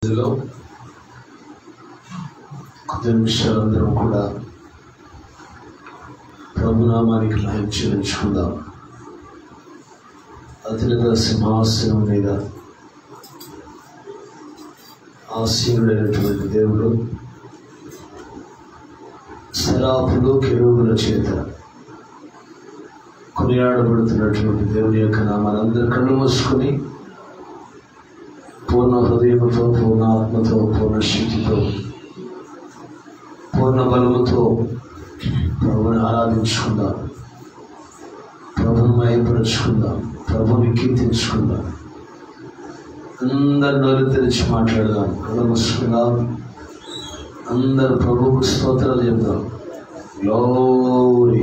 సన్నిధిలో కొద్ది నిమిషాలందరం కూడా ప్రభునామానికి మహిమ చెల్లించుకుందాం. అత్యున్నత సింహాసనం మీద ఆసీనుడైనటువంటి దేవుడు సరాపులు కెరూబుల చేత కొనియాడబడుతున్నటువంటి దేవుని యొక్క నామాన్ని అందరూ కళ్ళు మూసుకొని పూర్ణ హృదయంతో, పూర్ణ ఆత్మతో, పూర్ణ శక్తితో, పూర్ణ బలముతో ప్రభుని ఆరాధించుకుందాం, ప్రభుని మయపరుచుకుందాం, ప్రభుని కీర్తించుకుందాం. అందరు నోరు తెరిచి మాట్లాడదాం, కళ్ళు మూసుకుందాం. అందరు ప్రభువుకు స్తోత్రాలు చెప్దాం. Glory,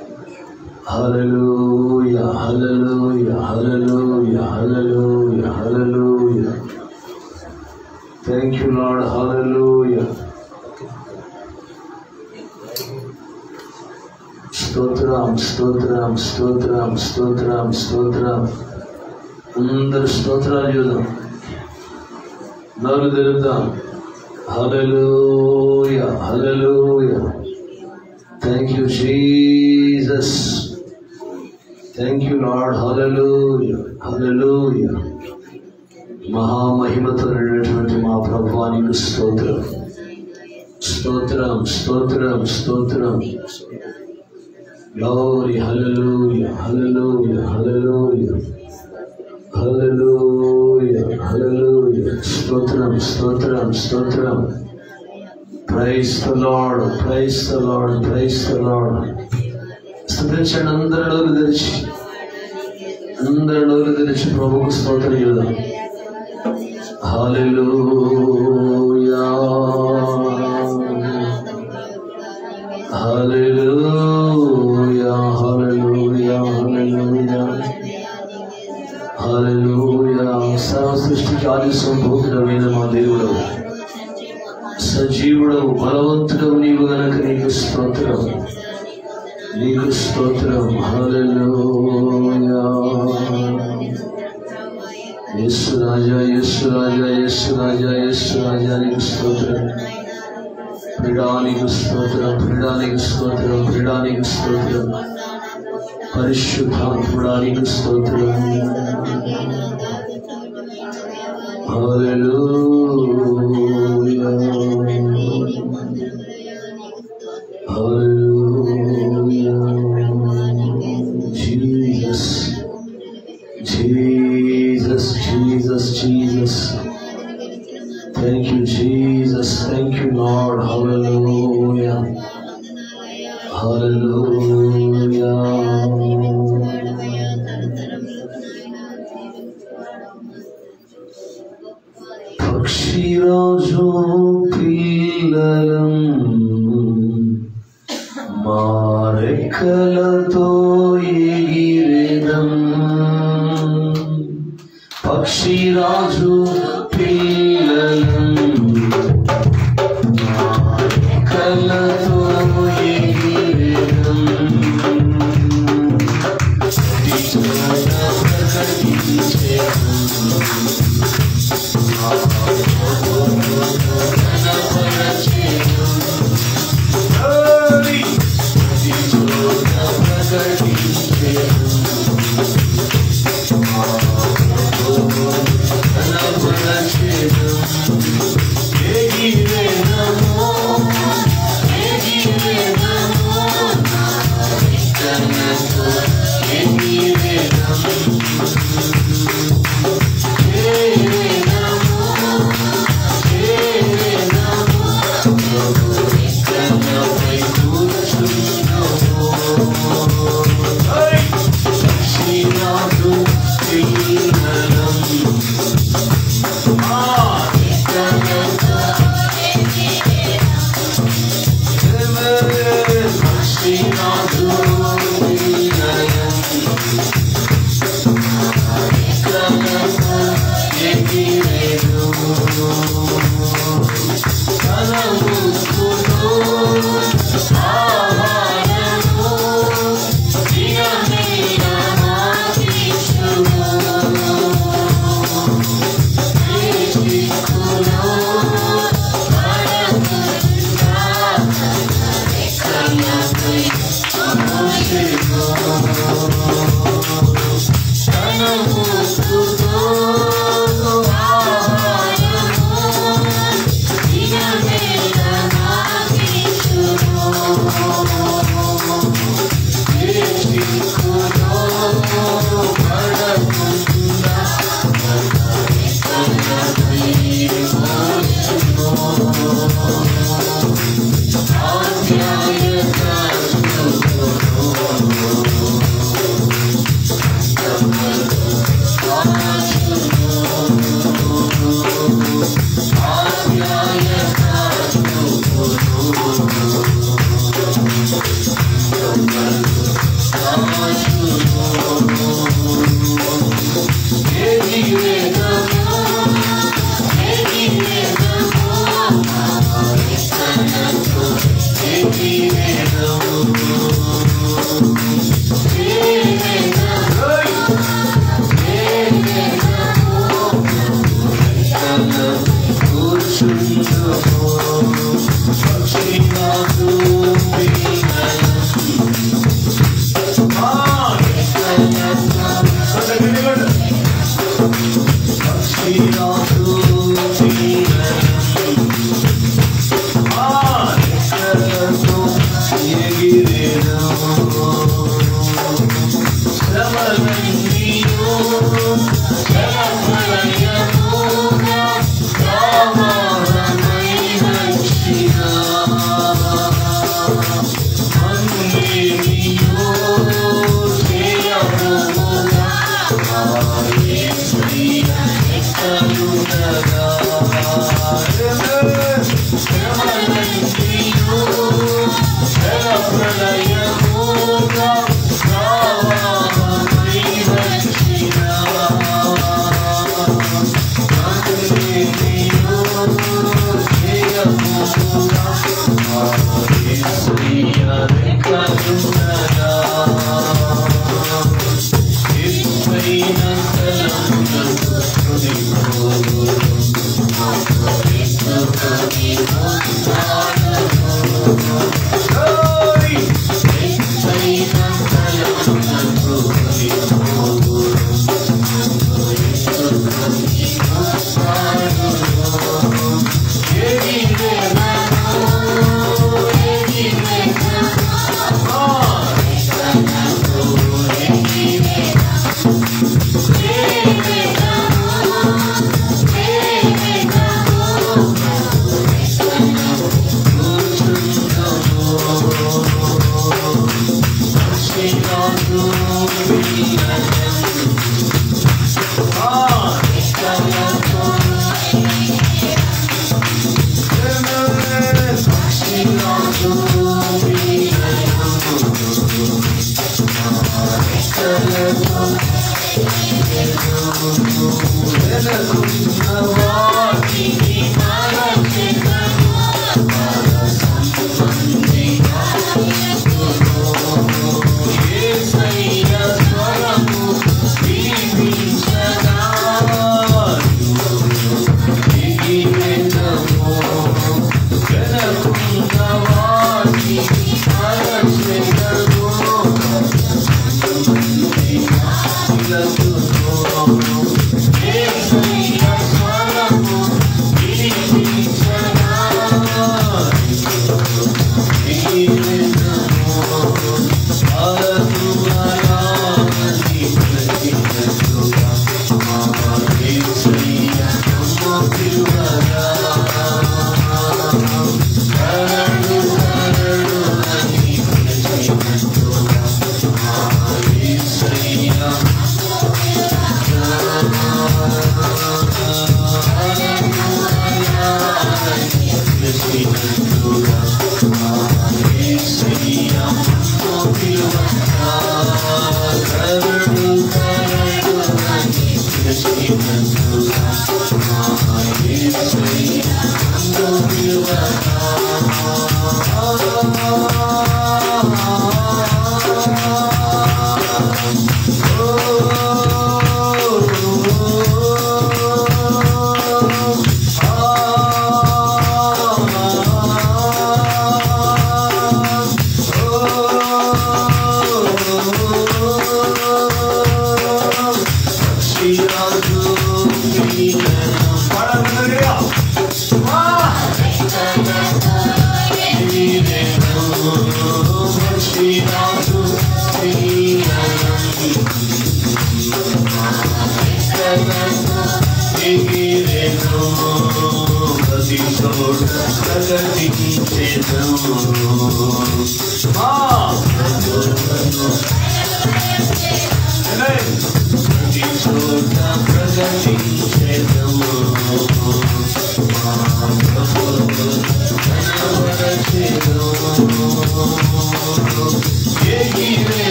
hallelujah, hallelujah, hallelujah, hallelujah, hallelujah. Thank you Lord, hallelujah. స్తోత్రం, స్తోత్రం, స్తోత్రం, స్తోత్రం, స్తోత్రం. అందరు స్తోత్రాలు చూద్దాం, నోరు తెరుద్దాం. Hallelujah, hallelujah. Thank you Jesus, thank you Lord, hallelujah, hallelujah. మహామహిమతో నిండినటువంటి మా ప్రభువానికి స్తోత్రం, స్తోత్రం, స్తోత్రం, స్తోత్రం. Glory, hallelujah, hallelujah, hallelujah, hallelujah, hallelujah. స్తోత్రం, స్తోత్రం, స్తోత్రం. Praise the Lord, praise the Lord, praise the Lord. స్తుతించండి అందరూ నోరు తెరిచి, అందరూ నోరు తెరిచి ప్రభువుకు స్తోత్రం చేద్దాం. హల్లెలూయా, హల్లెలూయా, హల్లెలూయా, హల్లెలూయా, హల్లెలూయా. సర్వ సృష్టికి ఆది సంభూతుడమైన మా దేవుడు, సజీవుడవు, బలవంతుడవు నీవు గనక నీకు స్తోత్రం, నీకు స్తోత్రం. హల్లెలూయా. యేసు రాజా, యేసు రాజా, యేసు రాజా, యేసు రాజా, నీకు స్తోత్రం. ప్రిడానికి స్తోత్రం, ప్రిడానికి స్తోత్రం, ప్రిడానికి స్తోత్రం. పరిశుద్ధాత్ముడానికి స్తోత్రం. Hallelujah, hallelujah. Jesus, Jesus, Jesus, Jesus. Thank you, Jesus. Thank you, Lord. Hallelujah. Hallelujah. పక్షిరాజు పిల్లలం మారెక్కలతో ఎగిరెదం. పక్షిరాజు పిల్లలం మారెక్కలతో ఎగిరెదం.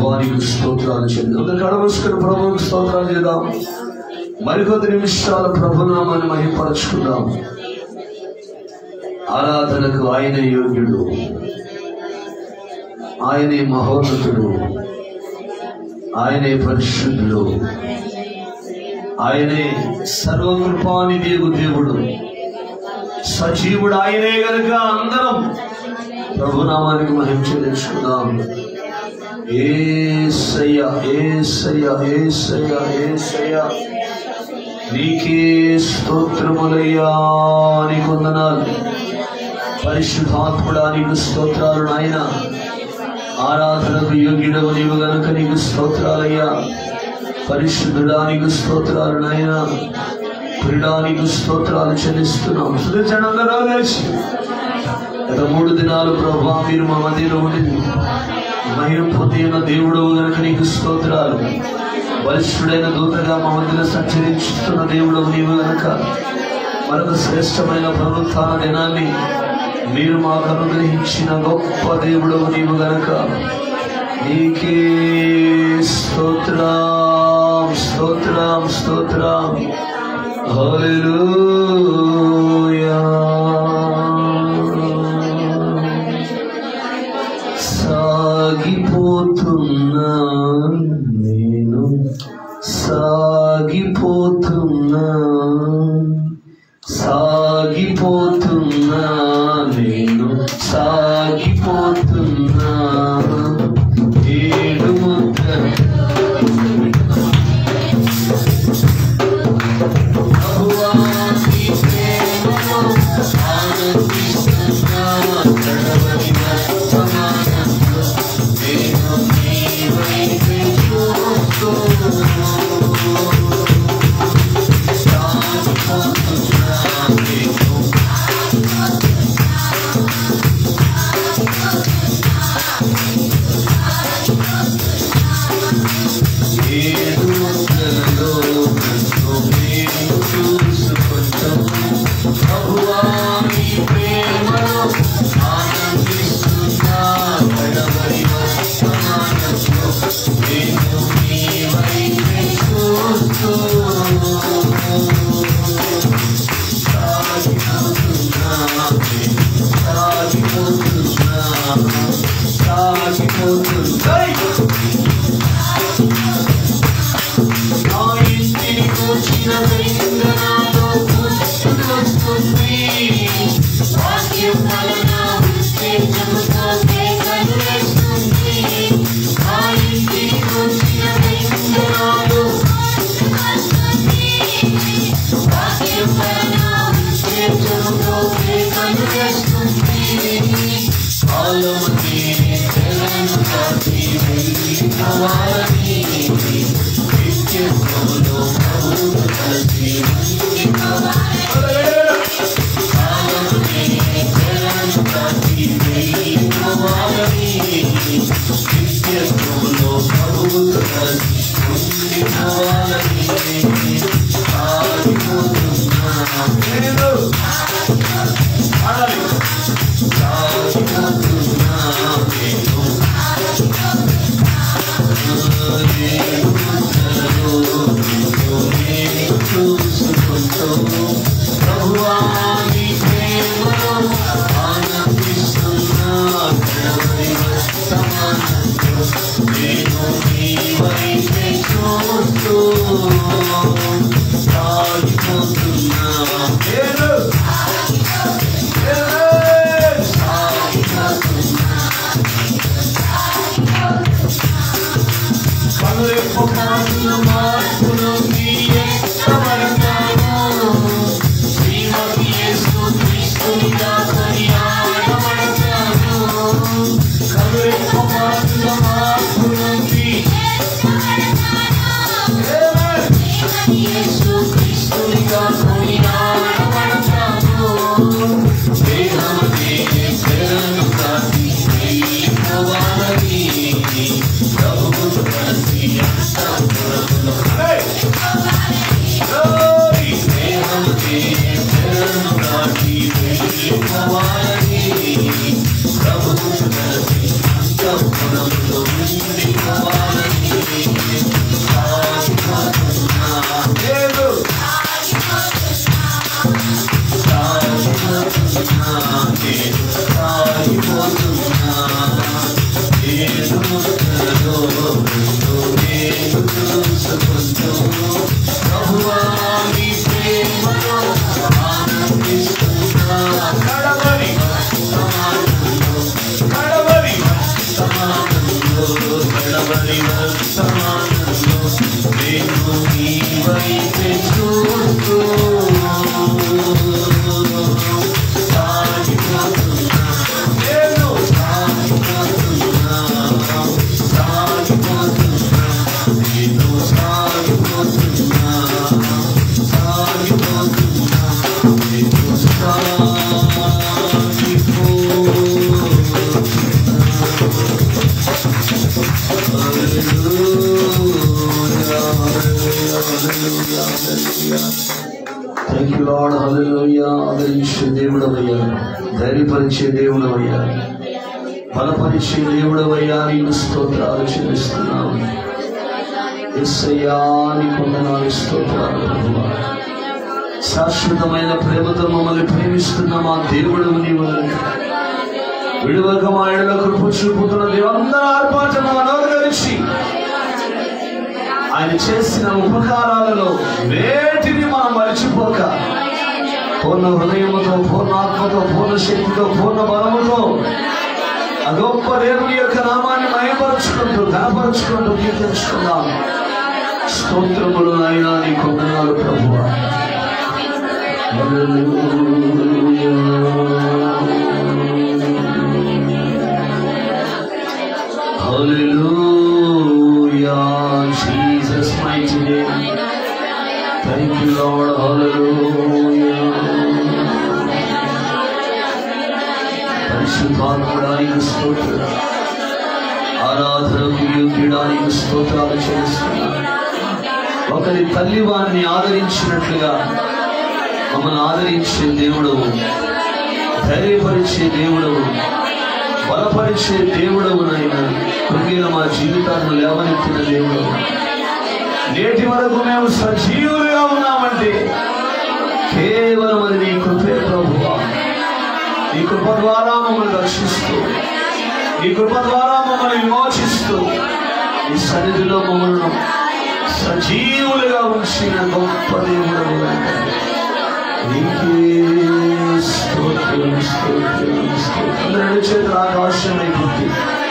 ప్రభానికి స్తోత్రాలు చెందాం. కడమస్కర ప్రభువుకి స్తోత్రాలు చేద్దాం. మరికొద్ది నిమిషాల ప్రభునామాన్ని మహిమపరచుకుందాం. ఆరాధనకు ఆయనే యోగ్యుడు, ఆయనే మహోన్నతుడు, ఆయనే పరిశుద్ధుడు, ఆయనే సర్వకృపానిధి దేవుడు, సజీవుడు ఆయనే గనుక అందరం ప్రభునామానికి మహిమ చెల్లించుకుందాం. యేసయ్యా యేసయ్యా యేసయ్యా యేసయ్యా నీకే స్తోత్రములయ్యా, నీకు వందనాలు. పరిశుద్ధాత్ముడా నీకు స్తోత్రాలు నాయన. ఆరాధనకు యోగ్యుడవు నీవు గనుక నీకు స్తోత్రాలయ్యా. పరిశుద్ధుడా నీకు స్తోత్రాలు నాయన. ప్రియుడా నీకు స్తోత్రాలు చెల్లిస్తున్నాం. సుదర్శనందరూ కలిసి గత 3 దినాలు ప్రభువా మీరు మా మధ్యలో ఉండి మహిమ పొందిన దేవుడవు గనుక నీకు స్తోత్రాలు. బలిష్ఠుడైన దూతగా మా మధ్యలో సంచరిస్తున్న దేవుడవు నీవు గనుక మరొక శ్రేష్టమైన పునరుత్థాన దినాన్ని మీరు మాకు అనుగ్రహించిన గొప్ప దేవుడవు నీవు గనుక నీకే స్తోత్రం స్తోత్రం స్తోత్రం. హల్లెలూయా. సాగిపోతున్నా నేను, సాగిపోతున్నా సాగిపోతున్నా నేను, సాగిపోతున్నా. ఏడు ముద్ర ప్రభువా నీ ప్రేమలో ఆనందిస్తున్నా. గడవని వర్తమానంలో నేను నీ వైపే చూస్తున్నా. ప్రభువు థ్యాంక్ యూ లార్డ్. హల్లెలూయా. ఆదరించే దేవుడవయ్యా, ధైర్యపరిచే దేవుడవయ్యా, బలపరిచే దేవుడవయ్యా, నీకు స్తోత్రాలు చెల్లిస్తున్నాము. యేసయ్యా నీకు వందనాలు, స్తోత్రాలు ప్రభువా. శాశ్వతమైన ప్రేమతో మమ్మల్ని ప్రేమిస్తున్న మా దేవుడు నీవు. విడువక మా ఎడల కృప చూపుతున్న దేవందరూ ఆర్పాటను అనుగరించి ఆయన చేసిన ఉపకారాలలో వేటిని మనం మరిచిపోక పూర్ణ హృదయముతో, పూర్ణ ఆత్మతో, పూర్ణ శక్తితో, పూర్ణ బలముతో ఆ గొప్ప దేవుని యొక్క నామాన్ని మయపరుచుకుంటూ, ఘనపరుచుకుంటూ కీర్తించుకుందాం. స్తోత్రములు అయినా నీకు వందనాలు ప్రభువా. Hallelujah, Jesus mighty name. Thank you Lord. Hallelujah. పరిశుద్ధాత్ముడానికి స్తోత్రం, ఆరాధనకు యోగ్యుడానికి స్తోత్రాలు చెల్లిస్తున్నాను. ఒకరి తల్లి వారిని ఆదరించినట్లుగా మమ్మల్ని ఆదరించే దేవుడవు, ధైర్యపరిచే దేవుడవు, బలపరిచే దేవుడవునైనా కృంగిన మా జీవితాలను లేవనెత్తిన దేవుడవు. నేటి వరకు మేము సజీవులుగా ఉన్నామంటే కేవలం అది నీ కృపే ప్రభువా. నీ కృప ద్వారా మమ్మల్ని రక్షిస్తూ, నీ కృప ద్వారా మమ్మల్ని విమోచిస్తూ, ఈ సన్నిధిలో మమ్మల్ని సజీవులుగా ఉంచిన గొప్ప దేవుడవు. నీకే స్తోత్రం, స్తోత్రం, స్తోత్రం. రెండు చేతుల ఆకాశమై పుట్టి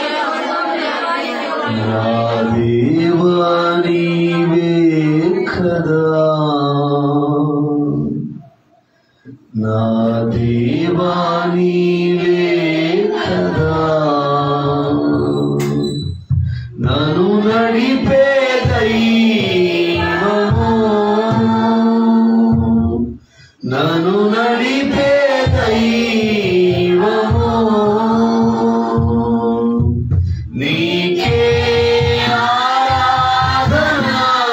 నా దేవా నీవే కదా, నా దేవా నీవే కదా, నన్ను నడిపే దైవము, నన్ను నడిపే దైవము, నీకే ఆరాధన,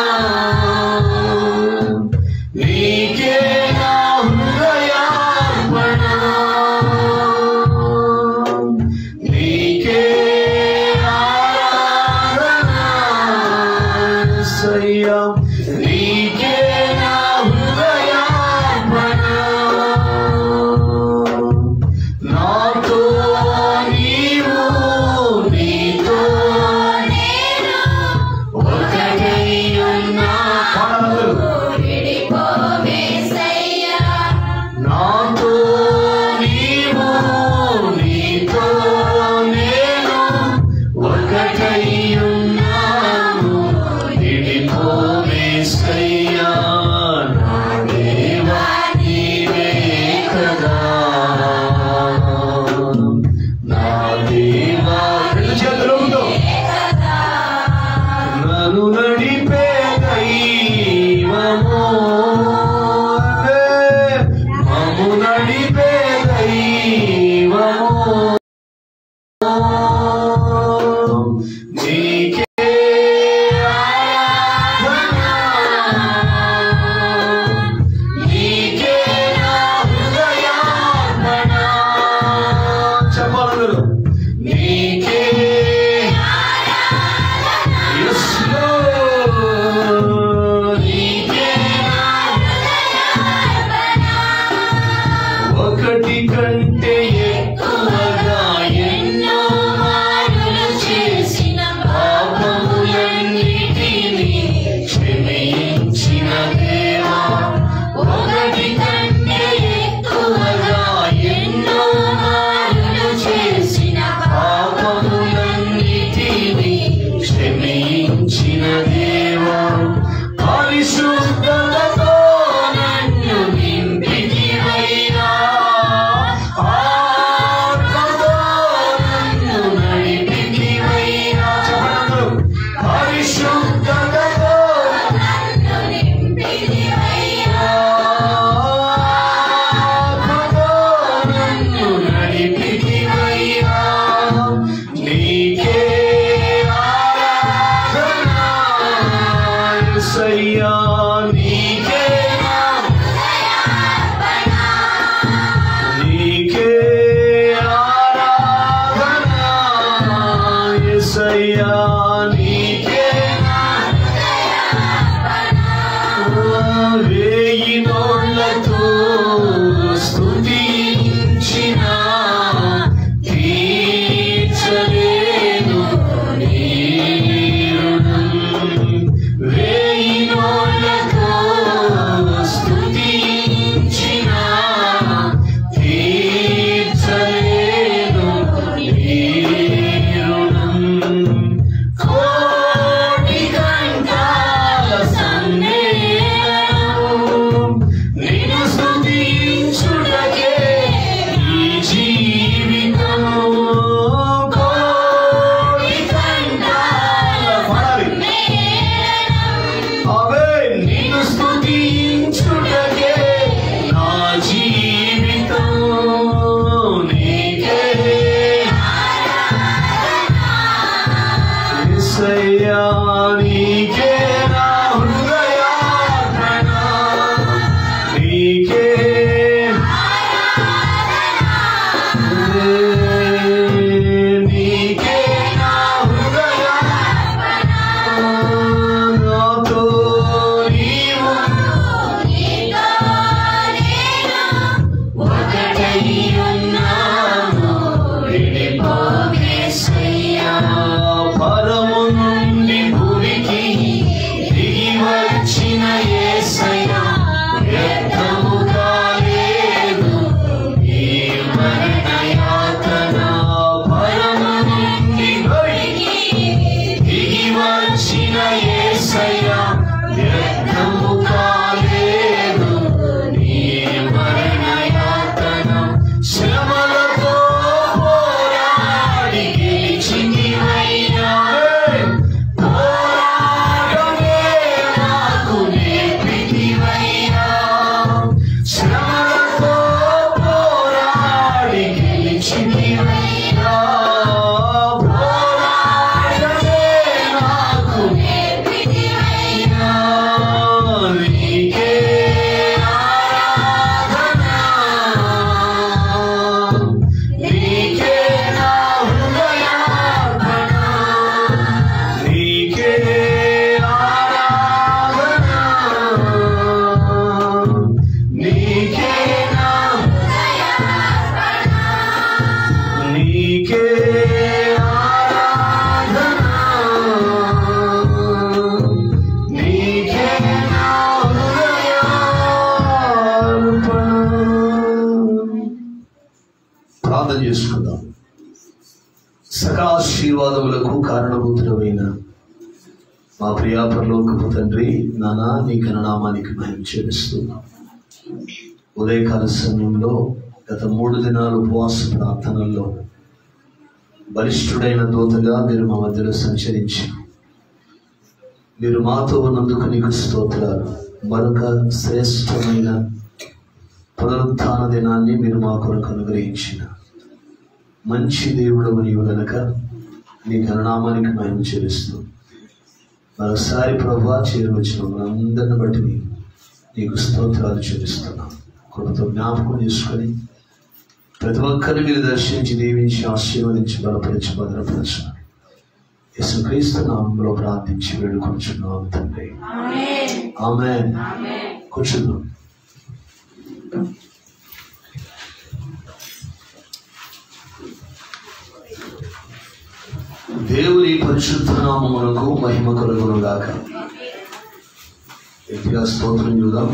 నీకే నా హృదయార్పణ, నీకే ఆరాధన. యేసయ్యా నీకే నీకే ఆరాధన యేసయ్యా నీకే వేయి నోళ్ళతో స్తుతించిన తీర్చలేను నీ రుణం వేయి నోళ్ళతో స్తుతించిన తీర్చలేను నీ రుణం కోటి గంటల సన్నిధానం నిన్ను స్తుతించుటకే ఈ జీవితం కోటి గంటల అవే నిన్ను స్తుతించుటకే నా జీవితం నీకే యేసయ్యా నీకే నా హృదయార్పణ నీకే నీకే నా హృదయార్పణ నాతో నీవు ఒకటై ఉన్నాము విడిపోవేసయ్యా పరము నుండి భూమికి దిగి వచ్చిన యేసయ్యా వ్యర్థము కాలేదు ఈ మరణ యాతన పరము నుండి భూమికి దిగి వచ్చిన యేసయ్యా వ్యర్థము కాలేదు ఈ మరణ యాతన శ్రమలతో పోరాడి గెలిచినవయ్యా పోరాడమే నాకు నేర్పితివయ్యా శ్రమలతో పోరాడి గెలిచినవయ్యా పోరాడమే నాకు నేర్పితివయ్యా నీకే ఆరాధన నీకే నా హృదయార్పణ నీకే ఆరాధన నీకే నా నీకే ఆరాధన నీకే నా హృదయార్పణ. ప్రార్థన చేసుకుందాం. సకాశీర్వాదములకు కారణభూతుడమైన మా ప్రియా పరలోకపు తండ్రి నానా నీ ఘననామానికి మహిమ చెల్లిస్తున్నాం. ఉదయకాల సమయంలో గత 3 దినాలు ఉపవాస ప్రార్థనల్లో బలిష్ఠుడైన దూతగా మీరు మా మధ్యలో సంచరించి మీరు మాతో ఉన్నందుకు నీకు స్తోత్రాలు. మరొక శ్రేష్టమైన పునరుత్థాన దినాన్ని మీరు మా కొరకు అనుగ్రహించిన మంచి దేవుడు నీవు గనక నీ ఘననామానికి మహిమ చెల్లిస్తూ మరోసారి ప్రభువా చేరువచ్చిన మనందరిని బట్టి నీకు స్తోత్రాలు చెల్లిస్తున్నాం. కృపతో జ్ఞాపకం చేసుకొని ప్రతి ఒక్కరిని మీరు దర్శించి దీవించి ఆశీర్వదించి బలపరిచి భద్రపరచు యేసుక్రీస్తు నామములో ప్రార్థించి వేడుకొంచున్నాం తండ్రి. ఆమేన్. కూర్చుందాం. దేవుని పరిశుద్ధ నామమునకు మహిమ కలుగును గాక. గట్టిగా స్తోత్రం చూద్దాం.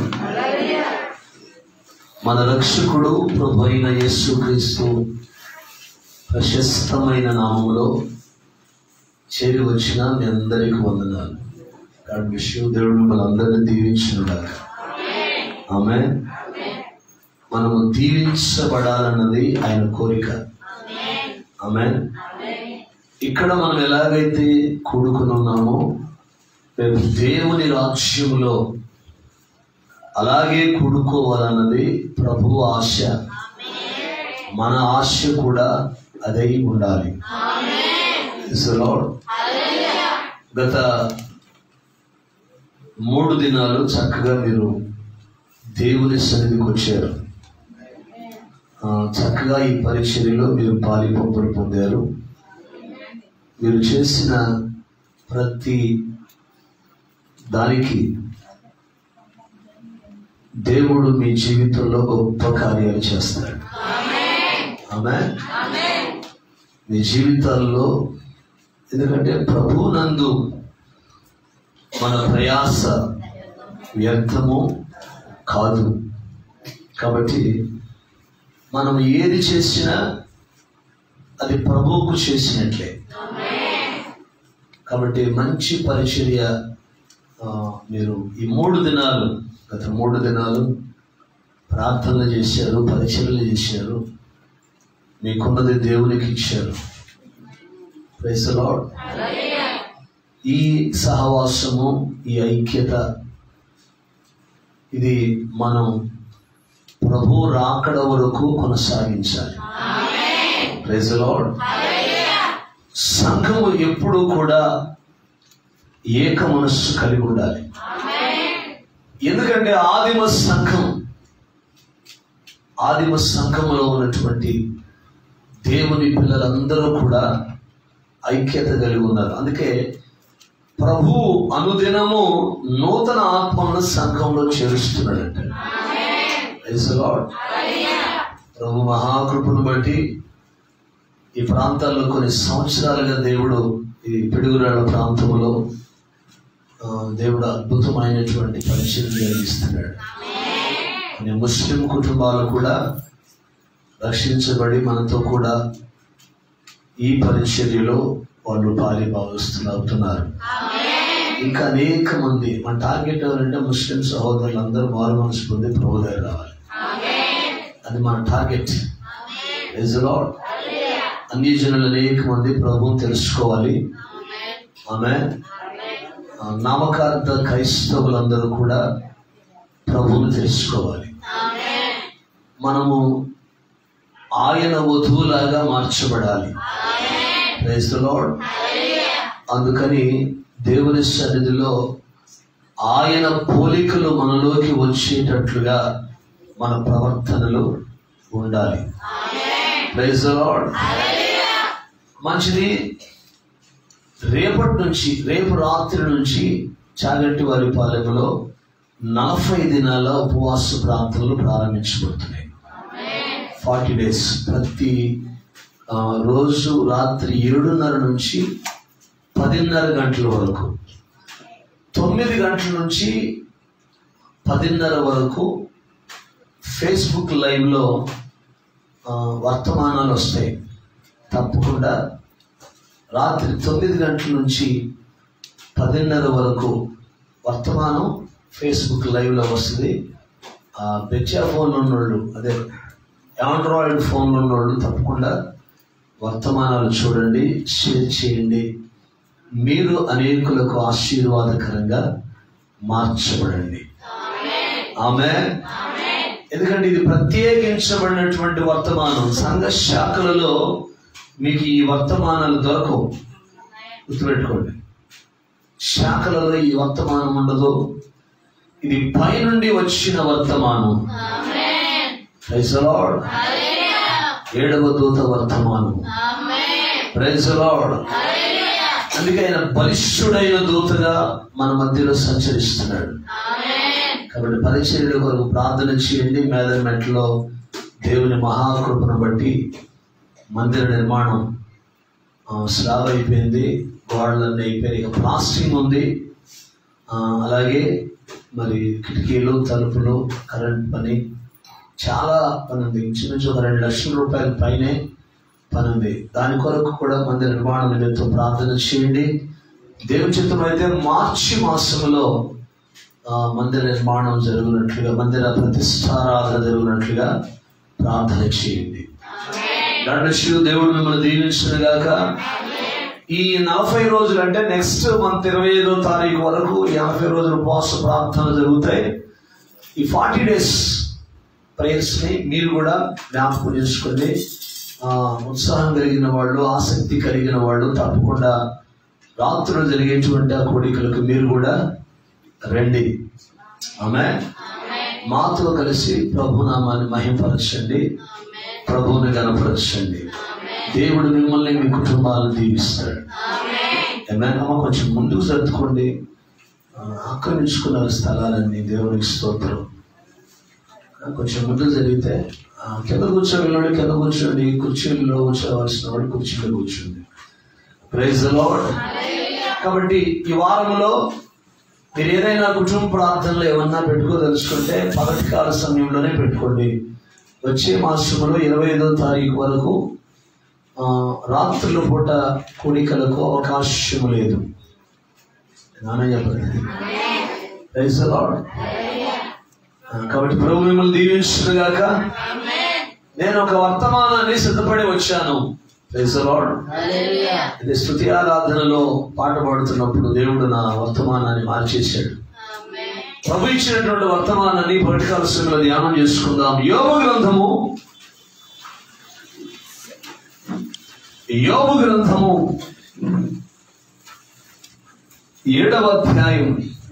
మన రక్షకుడు ప్రభు అయిన యేసుక్రీస్తు ప్రశస్తమైన నామములో చేరి వచ్చిన మీ అందరికీ వందనాలు. God bless you. దేవుడు మిమ్మల్ని అందరినీ దీవించును గాక. ఆమేన్. మనము దీవించబడాలన్నది ఆయన కోరిక. ఆమేన్. ఇక్కడ మనం ఎలాగైతే కూడుకుని ఉన్నామో రేపు దేవుని రాజ్యంలో అలాగే కూడుకోవాలన్నది ప్రభువు ఆశ. మన ఆశ కూడా అదై ఉండాలి. గత 3 దినాలు చక్కగా మీరు దేవుని సన్నిధికి వచ్చారు. చక్కగా ఈ పరిచర్యలో మీరు పాలిపంపులు పొందారు. మీరు చేసిన ప్రతి దానికి దేవుడు మీ జీవితంలో గొప్ప కార్యాలు చేస్తాడు. ఆమేన్. మీ జీవితాల్లో, ఎందుకంటే ప్రభువునందు మన ప్రయాస వ్యర్థము కాదు. కాబట్టి మనం ఏది చేసినా అది ప్రభువుకు చేసినట్లే. కాబట్టి మంచి పరిచర్య మీరు ఈ 3 దినాలు, గత 3 దినాలు ప్రార్థనలు చేశారు, పరిచర్యలు చేశారు. మీకున్నది దేవునికి ఇచ్చారు. Praise the Lord. ఈ సహవాసము, ఈ ఐక్యత, ఇది మనం ప్రభు రాకడ వరకు కొనసాగించాలి. Praise the Lord. సంఘము ఎప్పుడూ కూడా ఏక మనస్సు కలిగి ఉండాలి. ఎందుకంటే ఆదిమ సంఘములో ఉన్నటువంటి దేవుని పిల్లలందరూ కూడా ఐక్యత కలిగి ఉన్నారు. అందుకే ప్రభు అనుదినము నూతన ఆత్మలను సంఘంలో చేరుస్తున్నాడంట. Praise the Lord. ప్రభు మహాకృపను బట్టి ఈ ప్రాంతాల్లో కొన్ని సంవత్సరాలుగా దేవుడు, ఈ పిడుగురాళ్ళ ప్రాంతంలో దేవుడు అద్భుతమైనటువంటి పరిచయం జరిగిస్తున్నాడు. కొన్ని ముస్లిం కుటుంబాలు కూడా రక్షించబడి మనతో కూడా ఈ పరిచర్యలో వాళ్ళు పాలిభాగస్తులు అవుతున్నారు. ఇంకా అనేక మంది, మన టార్గెట్ ఎవరంటే ముస్లిం సహోదరులు అందరూ మారు మనసు పొంది ప్రభు దగ్గర రావాలి. అది మన టార్గెట్. Praise the lord. అన్ని జనులు అనేక మంది ప్రభువుని తెలుసుకోవాలి. ఆమేన్. నామకార్థ క్రైస్తవులందరూ కూడా ప్రభువుని తెలుసుకోవాలి. మనము ఆయన వధువులాగా మార్చబడాలి. Praise the Lord. అందుకని దేవుని సన్నిధిలో ఆయన పోలికలు మనలోకి వచ్చేటట్లుగా మన ప్రవర్తనలు ఉండాలి. Praise the Lord. మంచిది. రేపు రాత్రి నుంచి చాగంటి వారి పాలెంలో 40 దినాల ఉపవాస ప్రార్థనలు ప్రారంభించబడుతున్నాయి. 40 days. ప్రతి రోజు రాత్రి 7:30 నుంచి 10:30 గంటల వరకు, 9 గంటల నుంచి 10:30 వరకు ఫేస్బుక్ లైవ్లో వర్తమానాలు వస్తాయి. తప్పకుండా రాత్రి 9 గంటల నుంచి 10:30 వరకు వర్తమానం ఫేస్బుక్ లైవ్లో వస్తుంది. బెచ్చా ఫోన్ ఉన్నోళ్ళు, అదే ఆండ్రాయిడ్ ఫోన్లు ఉన్నోళ్ళు తప్పకుండా వర్తమానాలు చూడండి, షేర్ చేయండి. మీరు అనేకులకు ఆశీర్వాదకరంగా మార్చబడండి. ఆమేన్. ఎందుకంటే ఇది ప్రత్యేకించబడినటువంటి వర్తమానం. సంఘ శాఖలలో మీకు ఈ వర్తమానాలు దొరకవు. గుర్తుపెట్టుకోండి, శాఖలలో ఈ వర్తమానం ఉండదు. ఇది పైనుండి వచ్చిన వర్తమానం. Praise the Lord. 7వ దూత వర్తమానం. Praise the Lord. అందుకే ఆయన బలిష్ఠుడైన దూతగా మన మధ్యలో సంచరిస్తున్నాడు. కాబట్టి పరిచర్యల కొరకు ప్రార్థన చేయండి. మేదమెట్లో దేవుని మహాకృపను బట్టి మందిర నిర్మాణం స్లాబ్ అయిపోయింది, గోడలన్నీ అయిపోయినాయి. ఇక ప్లాస్టింగ్ ఉంది. అలాగే మరి కిటికీలు, తలుపులు, కరెంట్ పని, చాలా పని ఉంది. ఇంచుమించు 2 లక్షల రూపాయల పైనే పని ఉంది. దాని కొరకు కూడా మందిర నిర్మాణం నిమిత్తం ప్రార్థన చేయండి. దేవుని చిత్తం అయితే మార్చి మాసంలో మందిర నిర్మాణం జరుగునట్లుగా, మందిర ప్రతిష్టారాధన జరుగునట్లుగా ప్రార్థన చేయండి. దేవుడు మిమ్మల్ని దీవించును గాక. ఈ 40 రోజులు అంటే నెక్స్ట్ మంత్ 25వ తారీఖు వరకు 50 రోజులు ఉపవాస ప్రార్థనలు జరుగుతాయి. ఈ 40 days ప్రేయర్స్ ని మీరు కూడా జ్ఞాపకం చేసుకోండి. ఉత్సాహం కలిగిన వాళ్ళు, ఆసక్తి కలిగిన వాళ్ళు తప్పకుండా రాత్రులు జరిగేటువంటి ఆ కోడికలకు మీరు కూడా రండి. ఆమేన్. మాతో కలిసి ప్రభునామాన్ని మహిమపరచండి, ప్రభువుని గణపరచండి. దేవుడు మిమ్మల్ని మీ కుటుంబాలను దీవిస్తాడు. ఆమేన్. అమ్మ కొంచెం ముందుకు సర్దుకోండి. ఆక్రమించుకున్నారు స్థలాలన్నీ. దేవునికి స్తోత్రం. కొంచెం ముందుకు జరిగితే కింద కూర్చోగలవాడు కింద కూర్చోండి, కుర్చీల్లో కూర్చోవలసిన వాడు కుర్చీలో కూర్చోండి. Praise the Lord. కాబట్టి ఈ వారంలో మీరు ఏదైనా కుటుంబ ప్రార్థనలు ఏమన్నా పెట్టుకోదలుచుకుంటే పగటి కాల సమయంలోనే పెట్టుకోండి. వచ్చే మాసంలో 25వ తారీఖు వరకు రాత్రుల పూట కూడికలకు అవకాశం లేదు. చెప్పండి. Praise the Lord. కాబట్టి ప్రభు మిమ్మల్ని దీవించుగాక. నేను ఒక వర్తమానాన్ని సిద్ధపడి వచ్చాను. Praise the Lord. ఇది స్తుతి ఆరాధనలో పాట పాడుతున్నప్పుడు దేవుడు నా వర్తమానాన్ని మార్చేశాడు. ప్రభు ఇచ్చినటువంటి వర్తమానాన్ని పగటికాల సమయంలో ధ్యానం చేసుకుందాం. యోబు గ్రంథము 7వ అధ్యాయం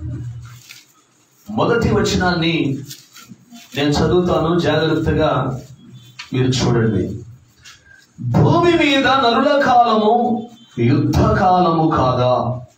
మొదటి వచనాన్ని నేను చదువుతాను, జాగ్రత్తగా మీరు చూడండి. భూమి మీద నరుల కాలము యుద్ధ కాలము కాదా?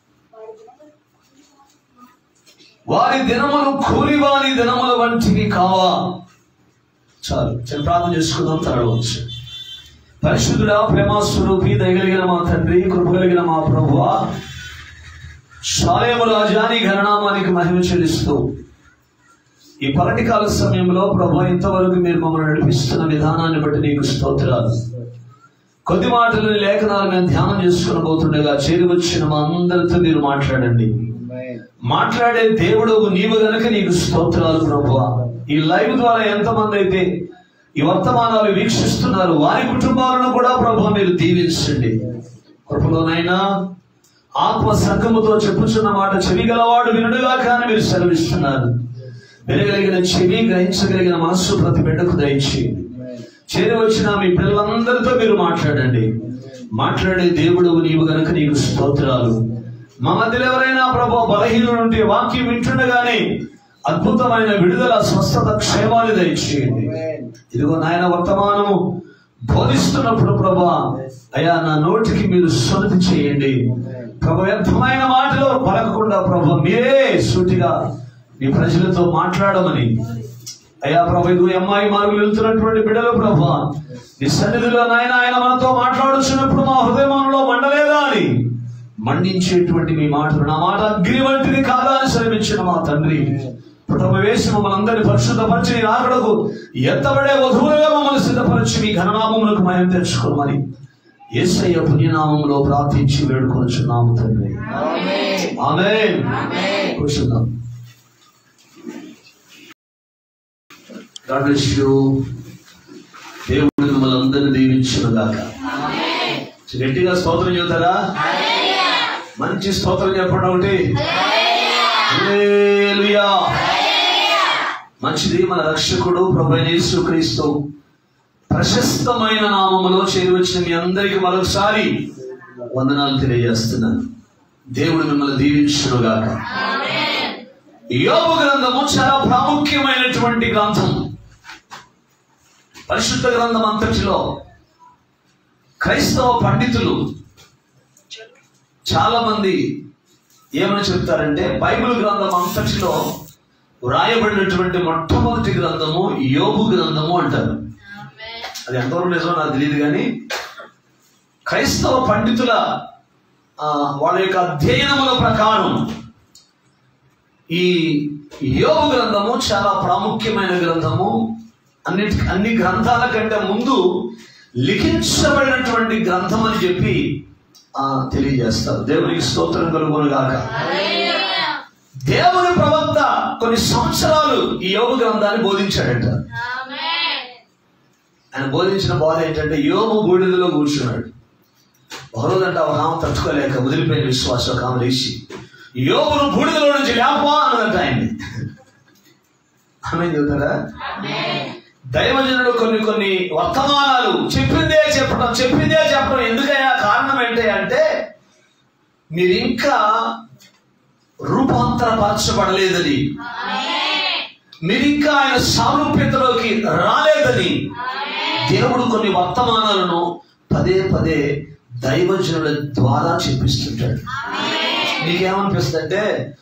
వారి దినములు కూలివారి దినముల వంటివి కావా? చాలు, చిన్న ప్రార్థన చేసుకుందాం, తరవచ్చు. పరిశుద్ధుడా, ప్రేమస్వరూపి, దయగలిగిన మా తండ్రి, కృపగలిగిన మా ప్రభువా, శాలేము రాజా, నీ ఘననామానికి మహిమ చెల్లిస్తూ ఈ పగటి కాల సమయంలో ప్రభు ఇంతవరకు మీరు మమ్మల్ని నడిపిస్తున్న విధానాన్ని బట్టి నీకు స్తోత్రాలు. కొద్ది మాటలు లేఖనాలు మేము ధ్యానం చేసుకుని పోతుండగా చేరి వచ్చిన మా అందరితో మీరు మాట్లాడండి. మాట్లాడే దేవుడు నీవు గనుక నీకు స్తోత్రాలు ప్రభువా. ఈ లైవ్ ద్వారా ఎంతమంది అయితే ఈ వర్తమానాలు వీక్షిస్తున్నారు వారి కుటుంబాలను కూడా ప్రభు మీరు దీవించండి. కృపలోనైనా ఆత్మ సంఘముతో చెప్పుచున్న మాట చెవి గలవాడు వినుడుగా కానీ మీరు సెలవిస్తున్నారు. వినగలిగిన చెవి, గ్రహించగలిగిన మనస్సు ప్రతి బిడ్డకు దయచేయండి. చేరి వచ్చిన మీ పిల్లలందరితో మీరు మాట్లాడండి. మాట్లాడే దేవుడు నీవు గనుక నీకు స్తోత్రాలు. మా మధ్యలో ఎవరైనా ప్రభు బలహీనులు ఉంటే వాక్యం వింటుండగానే అద్భుతమైన విడుదల, స్వస్థత, క్షేమాన్ని దయచేయండి. ఇదిగో నాయన వర్తమానము బోధిస్తున్నప్పుడు ప్రభా అయ్యా నా నోటికి మీరు సున్నతి చేయండి. ప్రభు వ్యర్థమైన మాటలో పలకకుండా ప్రభు మీరే సూటిగా మీ ప్రజలతో మాట్లాడమని అయ్యా ప్రభు ఇదిగో అమ్మాయి మార్గులు వెళ్తున్నటువంటి బిడ్డలు ప్రభు నీ సన్నిధిలో నాయన ఆయన మనతో మాట్లాడుచున్నప్పుడు మా హృదయంలో మండలేదా అని మండించేటువంటి మీ మాటలు, నా మాట అగ్ని వంటిది కాదా అని శ్రమించిన మా తండ్రి, ప్రభు వేసి మమ్మల్ని అందరినీ పరిశుద్ధపరిచి నీ రాకడకు ఎత్తబడే వధువులుగా మమ్మల్ని సిద్ధపరిచి మీ ఘననామములకు మహిమ తెచ్చుకోమని యేసయ్య పుణ్యనామంలో ప్రార్థించి వేడుకొనుచున్నాము తండ్రి. ఆమేన్. కూర్చుందాం. God bless you. దేవుడు మిమ్మల్ని అందరినీ దీవించునుగాక. గట్టిగా స్తోత్రం చెబుతారా? మంచి స్తోత్రం చెప్పండి ఒకటి. హల్లెలూయా. మంచిది. మన రక్షకుడు ప్రభువైన యేసుక్రీస్తు ప్రశస్తమైన నామములో చేరి వచ్చిన మీ అందరికీ మరొకసారి వందనాలు తెలియజేస్తున్నాను. దేవుడు మిమ్మల్ని దీవించునుగాక. యోబు గ్రంథము చాలా ప్రాముఖ్యమైనటువంటి గ్రంథం. పరిశుద్ధ గ్రంథం అంతటిలో క్రైస్తవ పండితులు చాలా మంది ఏమని చెప్తారంటే బైబిల్ గ్రంథం అంతటిలో వ్రాయబడినటువంటి మొట్టమొదటి గ్రంథము యోబు గ్రంథము అంటారు. అది ఎంతవరకు నిజమో నాకు తెలియదు, కానీ క్రైస్తవ పండితుల వాళ్ళ యొక్క అధ్యయనముల ప్రకారం ఈ యోబు గ్రంథము చాలా ప్రాముఖ్యమైన గ్రంథము. అన్ని గ్రంథాల కంటే ముందు లిఖించబడినటువంటి గ్రంథం అని చెప్పి తెలియజేస్తారు. దేవునికి స్తోత్రం కలుగును గాక. దేవుని ప్రవక్త కొన్ని సంవత్సరాలు ఈ యోబు గ్రంథాన్ని బోధించాడట. ఆయన బోధించిన బోధ ఏంటంటే యోబు బూడిదలో కూర్చున్నాడు. ఒకరోజంటే ఒక ఆమె తట్టుకోలేక వదిలిపోయిన విశ్వాసం ఒక ఆమె లేచి యోబును బూడిదలో నుంచి లేపా అన్నదంట ఆయన్ని. ఆమె చెబుతారా? దైవజనుడు కొన్ని వర్తమానాలు చెప్పిందే చెప్పడం ఎందుకయ్యా? కారణం ఏంటి అంటే మీరు ఇంకా రూపాంతరపరచబడలేదని, మీరింకా ఆయన సారూప్యతలోకి రాలేదని దేవుడు కొన్ని వర్తమానాలను పదే పదే దైవజనుల ద్వారా చెప్పిస్తుంటాడు. నీకేమనిపిస్తుంది అంటే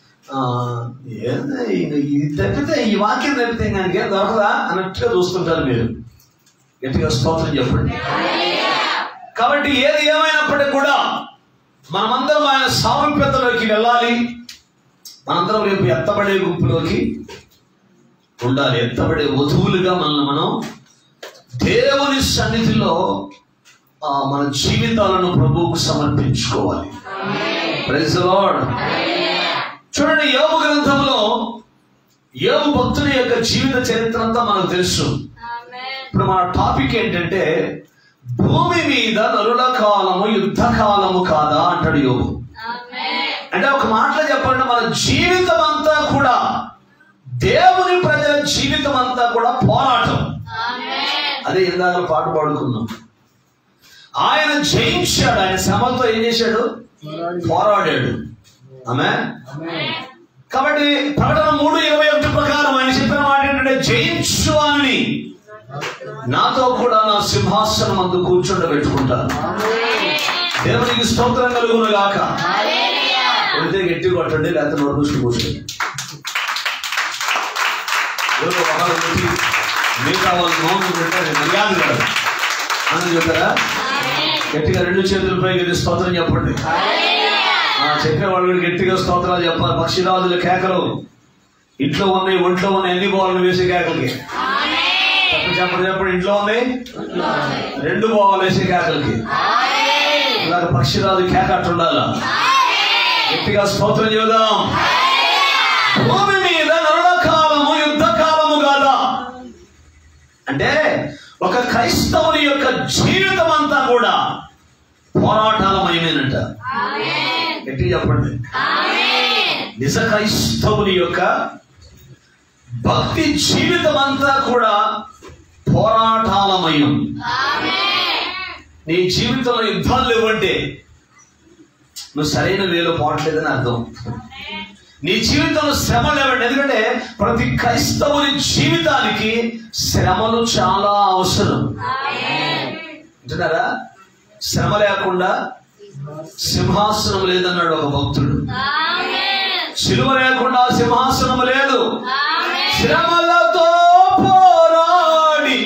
ఇది తప్పితే, ఈ వాక్యం తప్పితే ఇంకేం దొరకదా అన్నట్టుగా చూస్తుంటారు మీరు. గట్టిగా స్తోత్రం చెప్పండి. కాబట్టి ఏది ఏమైనప్పటికీ కూడా మనమందరం ఆయన సారూప్యతలోకి వెళ్ళాలి. మనందరం రేపు ఎత్తబడే గుంపులోకి ఉండాలి. ఎత్తబడే వధువులుగా మనం దేవుని సన్నిధిలో మన జీవితాలను ప్రభువుకు సమర్పించుకోవాలి. Praise the lord. చూడండి, యోబు గ్రంథంలో యోబు భక్తుని యొక్క జీవిత చరిత్ర అంతా మనకు తెలుసు. ఇప్పుడు మన టాపిక్ ఏంటంటే, భూమి మీద నరుల కాలము యుద్ధ కాలము కాదా అంటాడు యోబు. అంటే ఒక మాటలో చెప్పాలంటే మన జీవితం అంతా కూడా, దేవుని ప్రజల జీవితం అంతా కూడా పోరాటం. అదే ఇందాక పాట పాడుకున్నాం. ఆయన జయించాడు. ఆయన శ్రమలతో ఏం చేశాడు? పోరాడాడు. ఆమేన్. కాబట్టి ప్రకటన 3:21 ప్రకారం ఆయన చెప్పిన మాట ఏంటంటే, జయించు అని నాతో కూడా నా సింహాసనం అందు కూర్చుండబెట్టుకుంటాను. దేవునికి స్తోత్రం కలుగును గాక. కొడితే గట్టి కొట్టండి, లేకపోతే నోరు మూసుకుని కూర్చోండి. మిగతా వాళ్ళు మౌనం పెట్టారు, మర్యాద కాదు అని చెప్పారా? గట్టిగా 2 చేతుల పైకి స్తోత్రం చెప్పండి. చెప్పేవాళ్ళు గట్టిగా స్తోత్రాలు చెప్పాలి. పక్షిరాజుల కేకలు, ఇంట్లో ఉన్నాయి ఒంట్లో ఉన్నాయి అన్ని బావులను వేసే కేకలకి చెప్పండి. ఇంట్లో ఉన్నాయి 2 బావులు వేసే కేకలకి ఇలాగ పక్షిరాజు కేక అట్టుండాల. గట్టిగా స్తోత్రం చెబుదాం. భూమి మీద నరుల కాలము యుద్ధ కాలము కాదా అంటే, ఒక క్రైస్తవుని యొక్క జీవితం అంతా కూడా పోరాటాలమయమేనంట. గట్టిగా చెప్పండి. నిజ క్రైస్తవుని యొక్క భక్తి జీవితం అంతా కూడా పోరాటాలమయం. నీ జీవితంలో యుద్ధాలు లేవంటే నువ్వు సరైన వేలో పోవట్లేదని అర్థం. నీ జీవితంలో శ్రమ లేవండి. ఎందుకంటే ప్రతి క్రైస్తవుని జీవితానికి శ్రమలు చాలా అవసరం. అంటున్నారా? శ్రమ లేకుండా సింహాసనం లేదన్నాడు ఒక భక్తుడు. శిలువ లేకుండా సింహాసనం లేదు. శ్రమలతో పోరాడి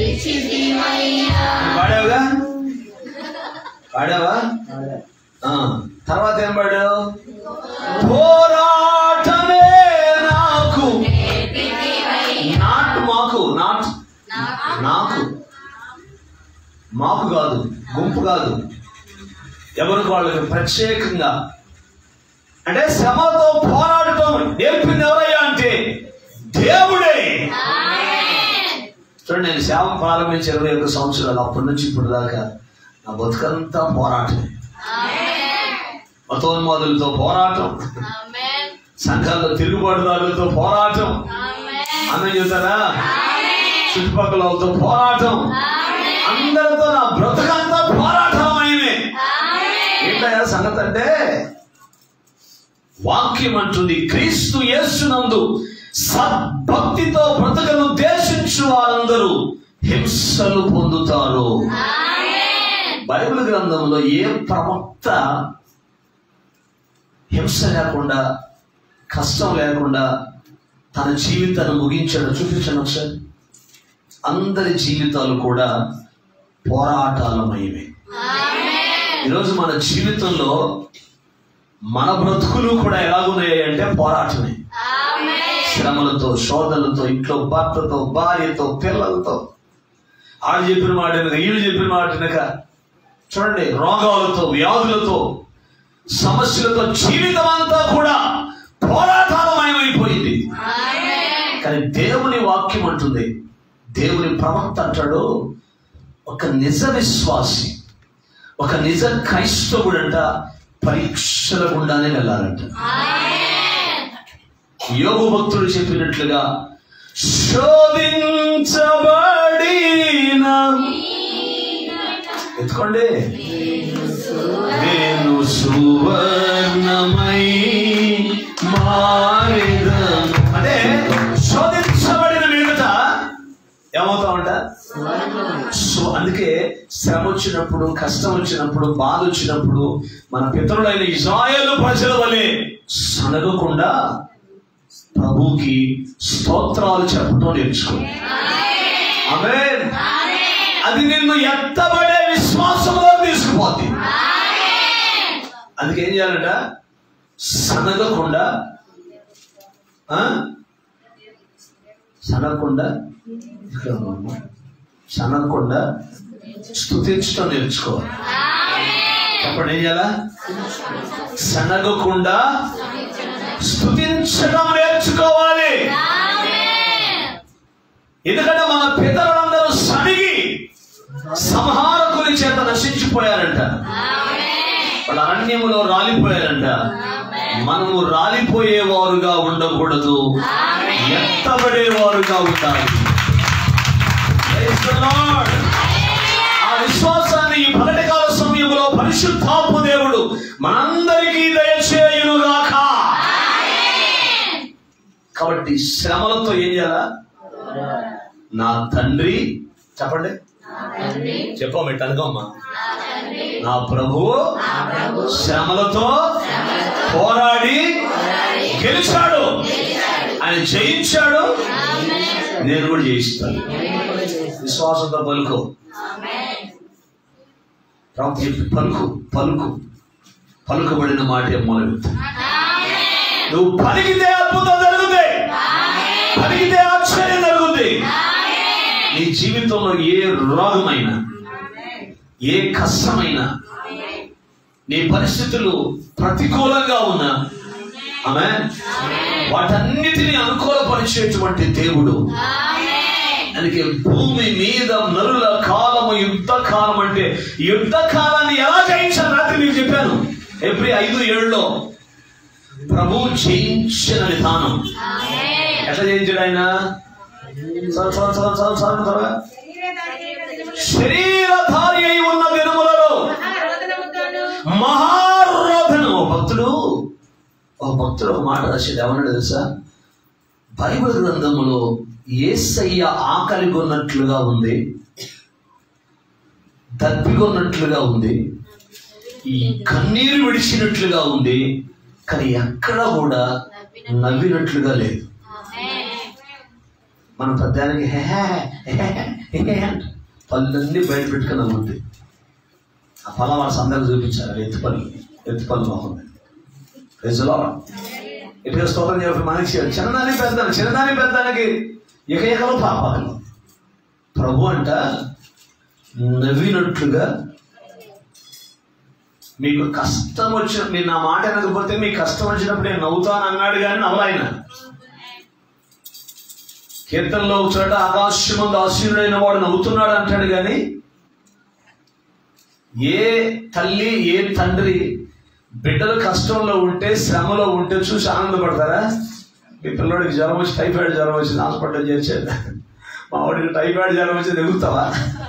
పాడావా? తర్వాత ఏం పాడావు? పోరాటమే నాకు, మాకు కాదు, గుంపు కాదు, ఎవరికి వాళ్ళకి ప్రత్యేకంగా. అంటే శ్రమతో పోరాడటం నేర్పింది ఎవరయ్యా అంటే దేవుడే. చూడండి, నేను సేవ ప్రారంభించి 21 సంవత్సరాలు, అప్పటి నుంచి ఇప్పుడు దాకా నా బతుకంతా పోరాటమే. మతోన్మాదులతో పోరాటం, సంఘాల్లో తిరుగుబాటుదారులతో పోరాటం, అన్న చెబుతారా, చుట్టుపక్కల వాళ్ళతో పోరాటం, అందరితో నా బ్రతకంతా పోరాటమైనవే. ఏంటయ్యా సంగతి అంటే, వాక్యం అంటుంది, క్రీస్తు యేసునందు సద్భక్తితో బ్రతకను ఉద్దేశించు వారందరూ హింసలు పొందుతారు. బైబిల్ గ్రంథంలో ఏ ప్రవక్త హింస లేకుండా, కష్టం లేకుండా తన జీవితాన్ని ముగించాడు? చూపించండి ఒకసారి. అందరి జీవితాలు కూడా పోరాటాలమయ్యే. ఈరోజు మన జీవితంలో మన బ్రతుకులు కూడా ఎలాగున్నాయి అంటే పోరాటమే. శ్రమలతో, శోధనలతో, ఇంట్లో భర్తతో, భార్యతో, పిల్లలతో, ఆడు చెప్పిన మాట వెనక, వీళ్ళు చెప్పిన మాట వెనక, చూడండి, రోగాలతో, వ్యాధులతో, సమస్యలతో జీవితం అంతా కూడా పోరాటాలమయమైపోయింది. కానీ దేవుని వాక్యం అంటుంది, దేవుని ప్రవక్త అంటాడు, ఒక నిజ విశ్వాసి, ఒక నిజ క్రైస్తవుడంట పరీక్షల గుండానే వెళ్ళాలంట. యోబు భక్తుడు చెప్పినట్లుగా, శోధించబడిన, ఎత్తుకోండి, నేను సువర్ణమై వచ్చినప్పుడు, కష్టం వచ్చినప్పుడు, బాధ వచ్చినప్పుడు మన పితరులైన ఇశ్రాయేలు ప్రజల వలె సనగకుండా ప్రభువుకి స్తోత్రాలు చెప్పడం నేర్చుకో. ఆమేన్. అది నిన్ను ఎత్తబడే విశ్వాసంలో తీసుకుపోతుంది. అందుకేం చేయాలంట? సనగకుండా సనగకుండా స్తుతించడం నేర్చుకోవాలి. అప్పుడు ఏం చేయాలా? సనగకుండా స్తుతించడం నేర్చుకోవాలి. ఎందుకంటే మన పితరులందరూ సనిగి సంహారకుని చేత నశించిపోయారంట. వాళ్ళ అరణ్యములో రాలిపోయారంట. మనము రాలిపోయేవారుగా ఉండకూడదు, ఎత్తబడేవారుగా ఉండాలి. ఆ విశ్వాసాన్ని ఈ పగటికాల సమయంలో పరిశుద్ధాత్మ దేవుడు మనందరికీ దయచేయునుగాక. కాబట్టి శ్రమలతో ఏం చేయాలా? నా తండ్రి, చెప్పండి, చెప్పమ్మా, అనుకోమ్మా. నా ప్రభువు శ్రమలతో పోరాడి గెలిచాడు. ఆయన జయించాడు, నేను కూడా జయిస్తాను. విశ్వాసంతో పలుకు. పలుకు పలుకు పలుకబడిన మాటే మొదలు. నువ్వు పలికితే అద్భుతం జరుగుతాయి, పలికితే ఆశ్చర్యం జరుగుతుంది. నీ జీవితంలో ఏ రోగమైనా, ఏ కష్టమైనా, నీ పరిస్థితులు ప్రతికూలంగా ఉన్నా, ఆమేన్, వాటన్నిటిని అనుకూలపరిచేటువంటి దేవుడు. అందుకే భూమి మీద నరుల కాలము యుద్ధ కాలం అంటే, యుద్ధ కాలాన్ని ఎలా జయించాలి రాత్రి మీకు చెప్పాను. ఏప్రిల్ 5:7 ప్రభువు జయించిన విధానం. ఎట్లా జయించాడు ఆయన? శరీరధారి అయి ఉన్న దినములలో మహారోధన. ఒక భక్తుడు ఒక మాట రాశాడు. ఏమన్నాడు తెలుసా? బైబిల్ గ్రంథములో యేసయ్య ఆకలిగొన్నట్లుగా ఉంది, దప్పిగొన్నట్లుగా ఉంది, ఈ కన్నీరు విడిచినట్లుగా ఉంది, కానీ ఎక్కడ కూడా నవ్వినట్లుగా లేదు. మనం పెద్దానికి పళ్ళన్నీ బయట పెట్టుకుని నవ్వుద్ది. ఆ పళ్ళ వాళ్ళ సందర్భం చూపించారు. ఎత్తుపల్లి బాగుంది. ఎటుగా స్తోత్రం చెప్పి మనకి చిన్నదాని పెద్దానికి ఏకైకలో పాపాలు. ప్రభు అంట నవ్వినట్లుగా. మీకు కష్టం వచ్చిన, మీరు నా మాట అనకపోతే మీకు కష్టం వచ్చినప్పుడు నేను నవ్వుతాను అన్నాడు, కానీ నవ్వాయన. కీర్తనలో చోట ఆకాశమందు ఆశీనుడైన వాడు నవ్వుతున్నాడు అంటాడు, కానీ ఏ తల్లి, ఏ తండ్రి బిడ్డలు కష్టంలో ఉంటే, శ్రమలో ఉంటే చూసి ఆనందపడతారా? మీ పిల్లడికి జ్వరం వచ్చి, టైఫాయిడ్ జ్వరం వచ్చింది, హాస్పిటల్ చేర్చాడు. మా వాడికి టైఫాయిడ్ జ్వరం వచ్చి ఎగురుతావా?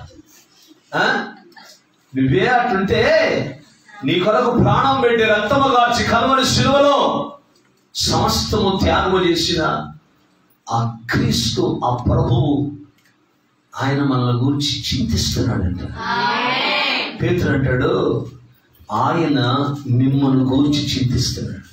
నువ్వే అట్లుంటే నీ కొరకు ప్రాణం పెట్టి రక్తము కార్చి కల్వరి శిలువలో సమస్తము త్యాగము చేసిన ఆ క్రీస్తు, ఆ ప్రభువు, ఆయన మనల్ని గురించి చింతిస్తున్నాడంట. పేతురు అంటాడు, ఆయన మిమ్మల్ని గురించి చింతిస్తున్నాడు.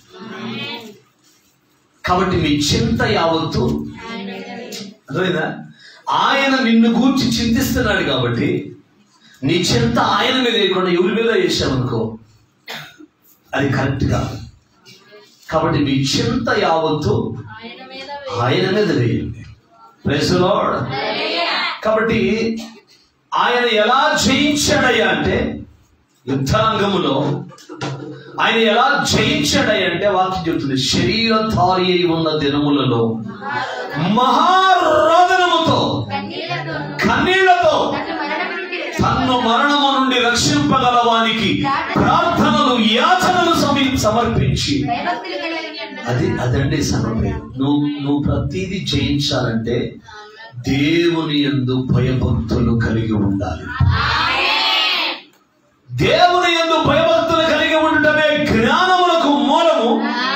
కాబట్టి మీ చింత యావత్తు అర్థమైందా? ఆయన నిన్ను గూర్చి చింతిస్తున్నాడు కాబట్టి నీ చింత ఆయన మీద లేకుండా ఎవరి మీద వేసామనుకో, అది కరెక్ట్ కాదు. కాబట్టి మీ చింత యావత్తు ఆయన మీద వేయండి. Praise the Lord. కాబట్టి ఆయన ఎలా జయించాడయ్యా అంటే, యుద్ధరంగములో ఆయన ఎలా జయించాడయ్యా అంటే వాక్యం చెబుతుంది, శరీరధారి అయి ఉన్న దినములలో మహారోదనముతో, కన్నీళ్లతో తన్ను మరణము నుండి రక్షింపగలవానికి ప్రార్థనలు, యాచనలు సమర్పించి, అదండి సమర్పణ. నువ్వు ప్రతిదీ జయించాలంటే దేవుని యందు భయభక్తులు కలిగి ఉండాలి. దేవుని యందు భయభక్తులు కలిగి ఉండటమే జ్ఞానములకు మూలము.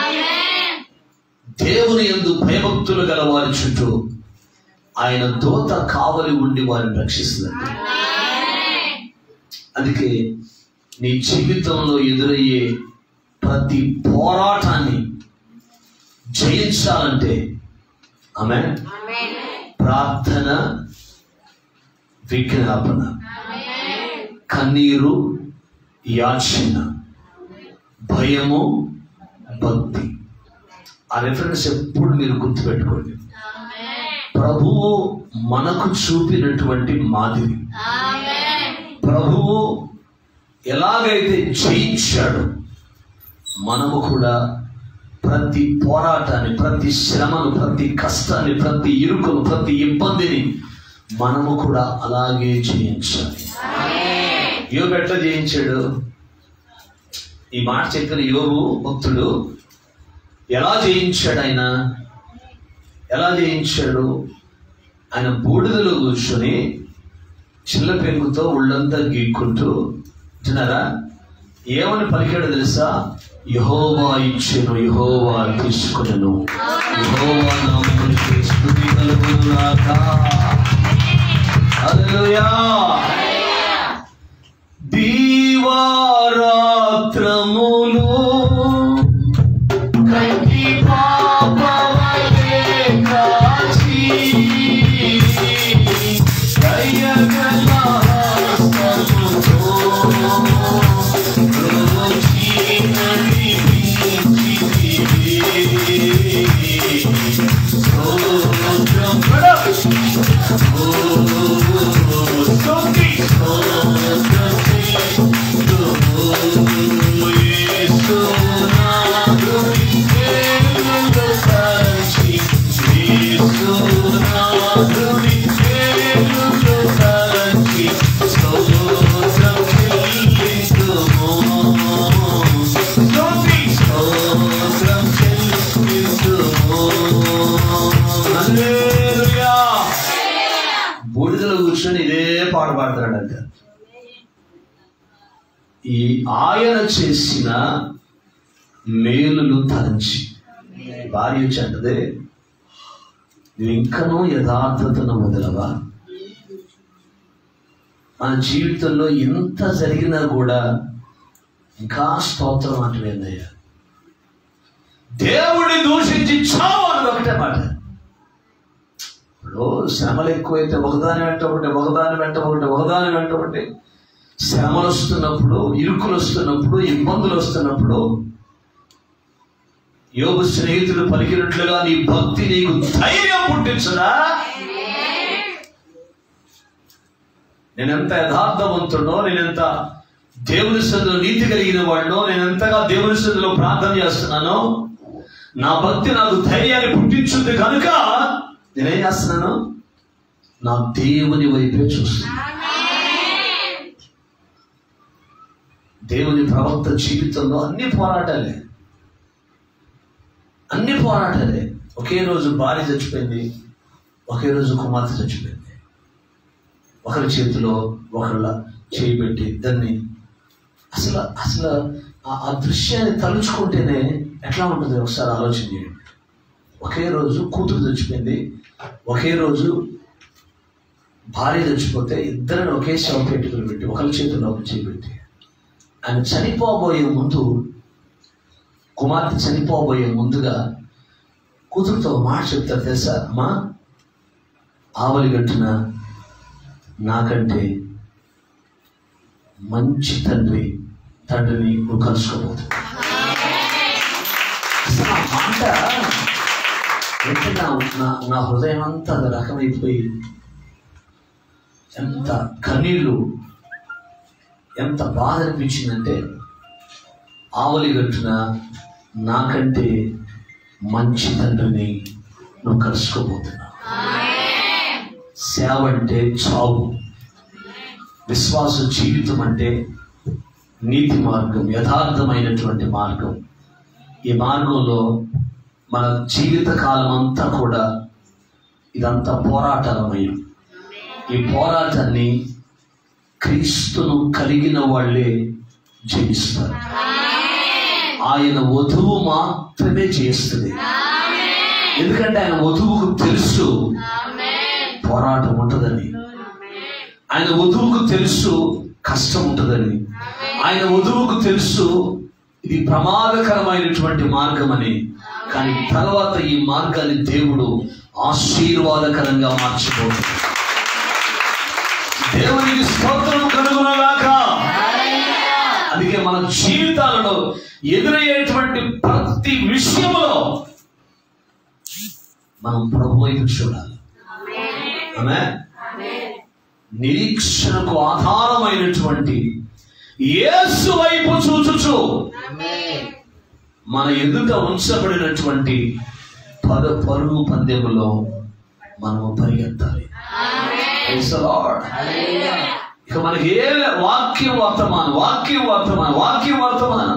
దేవుని యందు భయభక్తులు గల వారి చుట్టూ ఆయన దూత కావలి ఉండి వారిని రక్షిస్తుంది. అందుకే నీ జీవితంలో ఎదురయ్యే ప్రతి పోరాటాన్ని జయించాలంటే ఆమేన్, ప్రార్థన, విజ్ఞాపన, కన్నీరు, యాచన, భయము, భక్తి. ఆ రెఫరెన్స్ ఎప్పుడు మీరు గుర్తుపెట్టుకోండి. ప్రభువు మనకు చూపినటువంటి మాదిరి, ప్రభువు ఎలాగైతే జయించాడు, మనము కూడా ప్రతి పోరాటాన్ని, ప్రతి శ్రమను, ప్రతి కష్టాన్ని, ప్రతి ఇరుకును, ప్రతి ఇబ్బందిని మనము కూడా అలాగే జయించాలి. యోబు ఎట్లా జయించాడు? ఈ మాట చెప్పిన యోబు భక్తుడు ఎలా జయించాడు? ఎలా జయించాడు? ఆయన బూడిదలో కూర్చొని చిల్ల పెంకుతో ఒళ్ళంతా గీక్కుంటూ వింటున్నారా, ఏమని పలికాడు తెలుసా? యెహోవా ఇచ్చెను, యెహోవా తీసుకొనెను, యెహోవా నామమునకు స్తుతి కలుగునుగాక. హల్లెలూయా. దీవారాత్రములు కంటి పాపవలే కాచి దయగల హస్తముతో రోచినది బూడిదలో కూర్చొని ఇదే పాట పాడతాడంట. ఈ ఆయన చేసిన మేలులు తలంచి భార్య వచ్చి అంటదే, నువ్వు ఇంకనూ యథార్థతను వదలవా? మన జీవితంలో ఎంత జరిగినా కూడా ఇంకా స్తోత్రం అంటలేదయ్యా. దేవుడిని దూషించి చావు అని ఒకటే మాట. ఇప్పుడు శ్రమలు ఎక్కువైతే ఒకదాని వెంట ఒకటి, ఒకదాని వెంట ఒకటి, ఒకదాని వెంట ఒకటి శ్రమలు వస్తున్నప్పుడు, ఇరుకులు వస్తున్నప్పుడు, ఇబ్బందులు వస్తున్నప్పుడు యోబు స్నేహితుడు పలికినట్లుగా నీ భక్తి నీకు ధైర్యం పుట్టించదా? నేనెంత యథార్థవంతుడో, నేనెంత దేవుని సన్నిధిలో నీతి కలిగిన వాడినో, నేనెంతగా దేవుని సన్నిధిలో ప్రార్థన చేస్తున్నానో, నా భక్తి నాకు ధైర్యాన్ని పుట్టించుంది కనుక నేనేం చేస్తున్నాను? నా దేవుని వైపే చూస్తున్నాను. దేవుని ప్రవక్త జీవితంలో అన్ని పోరాటాలే. ఒకే రోజు భార్య చచ్చిపోయింది, ఒకే రోజు కుమార్తె చచ్చిపోయింది. ఒకరి చేతిలో ఒకళ్ళ చేయి పెట్టి దాన్ని అసలు ఆ దృశ్యాన్ని తలుచుకుంటేనే ఎట్లా ఉంటుంది ఒకసారి ఆలోచన చేయండి. ఒకే రోజు కూతురు చచ్చిపోయింది, ఒకే రోజు భార్య చచ్చిపోతే ఇద్దరిని ఒకే శవ పెట్టుకుని పెట్టి ఒకరి చేతిలో ఒక చేయి పెట్టి ఆయన చనిపోబోయే ముందు, కుమార్తె చనిపోబోయే ముందుగా కూతురుతో మాట చెప్తారు తెలుసా? అమ్మా, ఆవలి గట్టున నాకంటే మంచి తండ్రిని నువ్వు కలుసుకోబోతు. అసలు ఆ మాట అంటే నా హృదయం అంతా అది రకమైపోయి, ఎంత కన్నీళ్ళు, ఎంత బాధ అనిపించిందంటే, ఆవలి గట్టున నాకంటే మంచి తండ్రిని నువ్వు కలుసుకోబోతున్నావు. సేవ అంటే చావు, విశ్వాస జీవితం అంటే నీతి మార్గం, యథార్థమైనటువంటి మార్గం. ఈ మార్గంలో మన జీవిత కాలం అంతా కూడా ఇదంతా పోరాటమయం. ఈ పోరాటాన్ని క్రీస్తును కలిగిన వాళ్ళే జయిస్తారు. ఆయన వధువు మాత్రమే చేస్తుంది. ఎందుకంటే ఆయన వధువుకు తెలుసు పోరాటం ఉంటుందని. ఆయన వధువుకు తెలుసు కష్టం ఉంటుందని. ఆయన వధువుకు తెలుసు ఇది ప్రమాదకరమైనటువంటి మార్గం అని. కానీ తర్వాత ఈ మార్గాన్ని దేవుడు ఆశీర్వాదకరంగా మార్చిపోతుంది. దేవునికి స్తోత్రం కలుగునుగాక. అందుకే మన జీవితాలలో ఎదురయ్యేటువంటి ప్రతి విషయంలో మనం ప్రభు వైపు చూడాలి. ఆమేన్. నిరీక్షణకు ఆధారమైనటువంటి యేసు వైపు చూచుచు మన ఎదుట ఉంచబడినటువంటి పరుగు పందెములో మనము పరిగెత్తాలి. ఇక మనకి ఏ వాక్యం వర్తమానం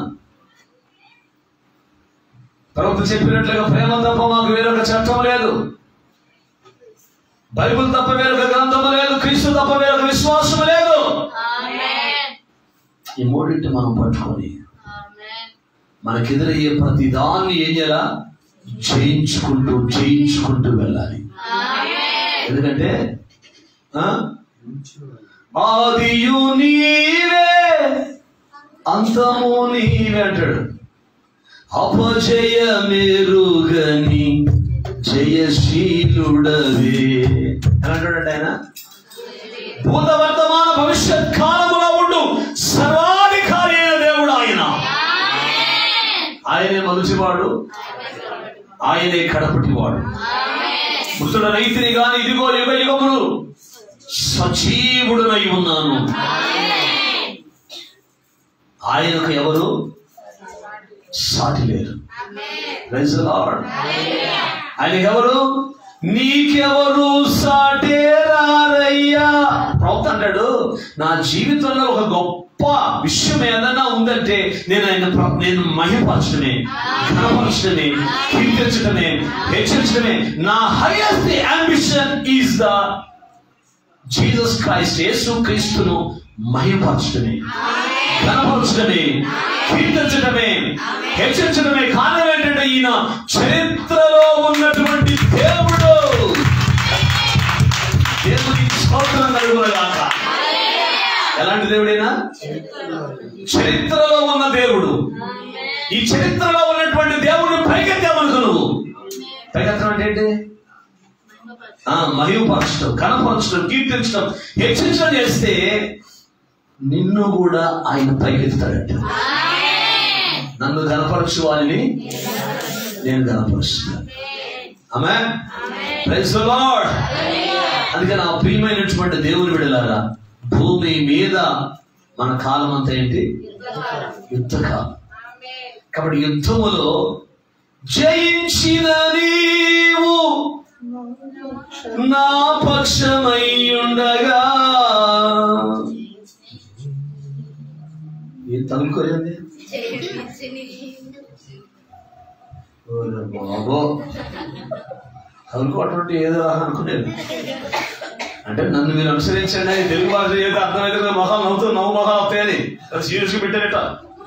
ప్రవక్త చెప్పినట్లుగా ప్రేమ తప్ప మాకు వేరొక చట్టం లేదు, బైబిల్ తప్ప వేరొక గ్రంథము లేదు, క్రీస్తు తప్ప వేరొక విశ్వాసం లేదు. ఈ మూడింటి మనం పట్టుకొని మనకెదురయ్యే ప్రతి దాన్ని ఏం చేయాలా? జయించుకుంటూ వెళ్ళాలి. ఎందుకంటే ఆదియు నీవే అంతము నీవే అంటాడు. అపజయమెరుగని జయశీలుడవే అని అంటాడండి ఆయన. భూత వర్తమాన భవిష్యత్ కాలములో ఉండు సర్వాధికారి అయిన దేవుడు ఆయన. ఆయనే మొదటివాడు, ఆయనే కడపటివాడు. మృతుడనైతిని గాని ఇదిగో యుగ యుగములు సజీవుడునై ఉన్నాను. ఆయనకు ఎవరు సాటి లేరు. Praise the Lord. ఆయనకెవరు? నీకెవరు సాటి రారయ్యా. ప్రవక్త అంటాడు, నా జీవితంలో ఒక గొప్ప విషయం ఏదన్నా ఉందంటే నేను మహిమపరచడమే, ఘనపరచడమే, కీర్తించడమే, హెచ్చరించడమే. నా highest ambition is the Jesus Christ. యేసు క్రీస్తును మహిమపరచడమే, ఘనపరచడమే, కీర్తించడమే, హెచ్చరించడమే. కారణం ఏంటంటే ఈయన చరిత్రలో ఉన్నటువంటి దేవుడు. దేవునికి స్తోత్రం కలుగునుగాక. ఎలాంటి దేవుడైనా చరిత్రలో ఉన్న దేవుడు. ఈ చరిత్రలో ఉన్నటువంటి దేవుడిని పైకెత్తామనుకో. నువ్వు పైకెత్తడం అంటే ఏంటి? మహిమపరచడం, కనపరచడం, కీర్తించడం, హెచ్చరించడం చేస్తే నిన్ను కూడా ఆయన పైకెత్తాడంట. నన్ను కనపరచు వారిని నేను కనపరుస్తాను. ఆమేన్. Praise the Lord. అందుకే నా ప్రియమైనటువంటి దేవుని బిడ్డలారా, భూమి మీద మన కాలం అంతా ఏంటి? యుద్ధకాలం. కాబట్టి యుద్ధములో జయించిన నీవు నా పక్షమై ఉండగా. ఏ తగులుకోలేండి బాబో, తగులుకోవటువంటి ఏదో అనుకునేది. అంటే నన్ను మీరు అనుసరించండి, తెలుగు భాష ఏదో అర్థమైతే మొహం నవ్వుతూ నవ్వు మొహం అవుతాయని సీరియస్ గా పెట్టారట.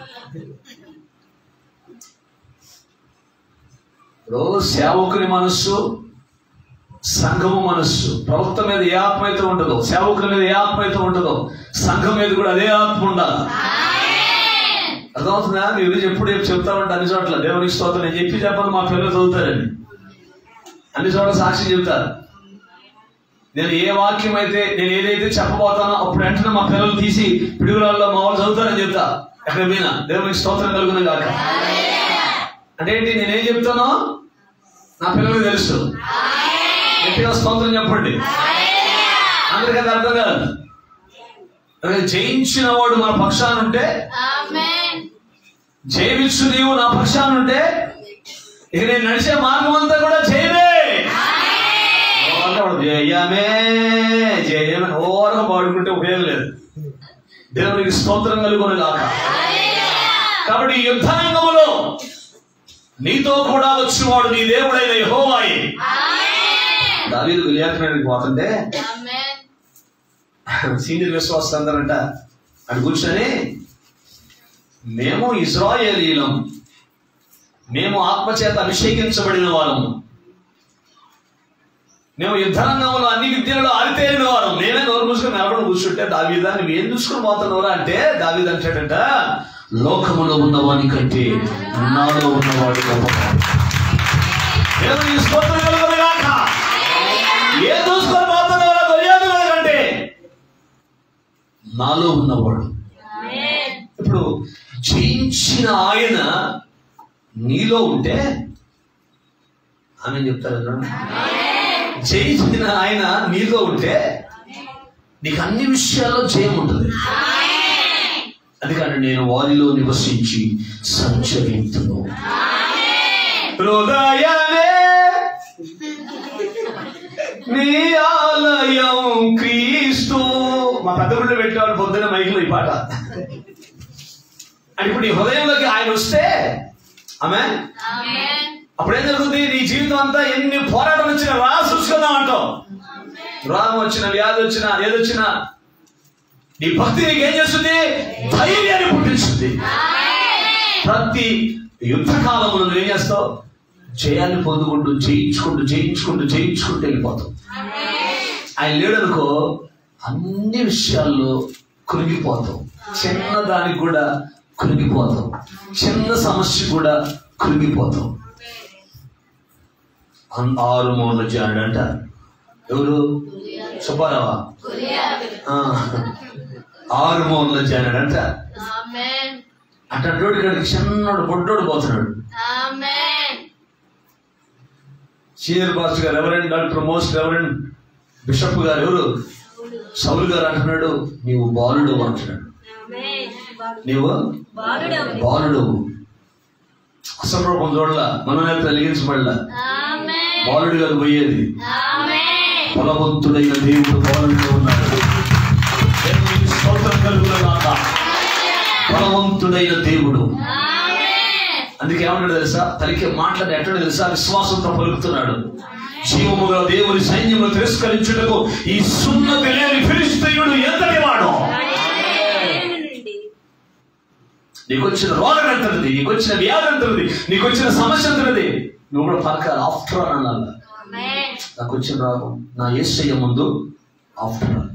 ఇప్పుడు సేవకుని మనస్సు, సంఘము మనస్సు. ప్రవక్త మీద ఏ ఆత్మ అయితే ఉంటుందో, సేవకుల మీద ఏ ఆత్మ అయితే ఉంటుందో, సంఘం మీద కూడా అదే ఆత్మ ఉండాలి. అర్థమవుతుందా? మీరు ఎప్పుడు చెప్తామంటే అన్ని చోట్ల దేవునికి స్తోత్రం. నేను చెప్పను, మా పిల్లలు చదువుతారని అన్ని చోట్ల సాక్షి చెబుతారు. నేను ఏ వాక్యం అయితే, నేను ఏదైతే చెప్పబోతానో అప్పుడు వెంటనే మా పిల్లలు తీసి పిడుగురాల్లో మా వాళ్ళు చదువుతారని చెప్తా. ఎక్కడ పోయినా దేవునికి స్తోత్రం కలుగునుగాక. అంటే ఏంటి? నేనేం చెప్తానో నా పిల్లలకు తెలుసు. గట్టిగా స్తోత్రం చెప్పండి. అందరికీ అర్థం కాదు. జయించిన వాడు మన పక్షానుంటే, జయమిచ్చు నీవు నా పక్షానుంటే, ఇక నేను నడిచే మార్గం అంతా కూడా జయమే. జయమే జయమే ఓరగా పాడుకుంటే ఉపయోగం లేదు. దేవునికి స్తోత్రం కలుగునుగాక. కాబట్టి ఈ యుద్ధరంగంలో నీతో కూడా వచ్చినవాడు నీ దేవుడైన యెహోవాయే. దావీదు గొలియాతుని పోతుంటే సీనియర్ విశ్వాసం అందరంట అటు కూర్చొని, మేము ఇశ్రాయేలీయులం, మేము ఆత్మచేత అభిషేకించబడిన వాళ్ళము, మేము యుద్ధరంగంలో అన్ని విద్యలలో ఆరితేరిన వారు, మేమే నోరు మూసుకొని నిలబడి కూర్చుంటే దావీదా నువ్వు ఏం చూసుకుని పోతున్నావురా అంటే దావీదు అంటాడంట, లోకములో ఉన్నవాని కంటే నాలో ఉన్నవాడు గొప్పవాడు. దేవునికి స్తోత్రం కలుగును గాక. ఏం చూసుకొని పోతున్నావురా గొలియాతు కంటే నాలో ఉన్నవాడు. ఇప్పుడు జయించిన ఆయన నీలో ఉంటే ఆమె చెప్తారు, జయించిన ఆయన నీలో ఉంటే నీకు అన్ని విషయాల్లో జయం ఉంటుంది. అందుకని నేను వారిలో నివసించి సంచరించును. హృదయమే నీ ఆలయం క్రీస్తు. మా పెద్ద బిడ్డ పెట్టేవాడు పొద్దున మైకులో ఈ పాట. అంటే ఇప్పుడు నీ హృదయంలోకి ఆయన వస్తే ఆమె అప్పుడేం జరుగుతుంది? నీ జీవితం అంతా ఎన్ని పోరాటం వచ్చినా రా చూసుకుందాం అంటావు. రోగం వచ్చిన, వ్యాధి వచ్చినా, ఏదొచ్చినా నీ భక్తి నీకు ఏం చేస్తుంది? ధైర్యాన్ని పుట్టిస్తుంది. ప్రతి యుద్ధ కాలంలో నువ్వు ఏం చేస్తావు? జయాన్ని పొందుకుంటూ జయించుకుంటూ జయించుకుంటూ జయించుకుంటూ వెళ్ళిపోతావు. ఆయన లేడనుకో అన్ని విషయాల్లో కృంగిపోతావు. చిన్నదానికి కూడా కృంగిపోతావు, చిన్న సమస్య కూడా కృంగిపోతావు. 6 మూల జాడు అంట. ఎవరు? సుబ్బారావా? 6 మూల జాడు అంట. అట్టోడు ఇక్కడికి చిన్నోడు బొడ్డోడు పోతున్నాడు. సీనియర్ పాస్టర్ గారు, reverend doctor most reverend bishop గారు, ఎవరు? సౌలు గారు అంటున్నాడు, నీవు బాలుడు అంటున్నాడు. నీవు బాలుడు. అసలు రూపం చూడలా, మనోనేత వెలిగించబడలా. బాలుడు గారు పోయేది. బలవంతుడైన దేవుడు బాలుడిలో ఉన్నాడు. బలవంతుడైన దేవుడు. అందుకే ఏమన్నాడు తెలుసా? తలికే మాట్లాడి ఎట్టడో తెలుసా? విశ్వాసంతో పలుకుతున్నాడు, జీవముగా దేవుని సైన్యము తిరస్కరించుటకు ఈ సున్నతి లేని ఫిలిష్తీయుడు ఎంతటి వాడు. నీకు వచ్చిన రోగం ఎంతది, నీకు వచ్చిన వ్యాధి ఎంతది, నీకు వచ్చిన సమస్య ఎంతది, నువ్వు కూడా పలకాలి. ఆఫ్టర్ ఆల్ అనాలి, నాకు వచ్చిన రోగం నా యేసయ్య ముందు ఆఫ్టర్ ఆల్.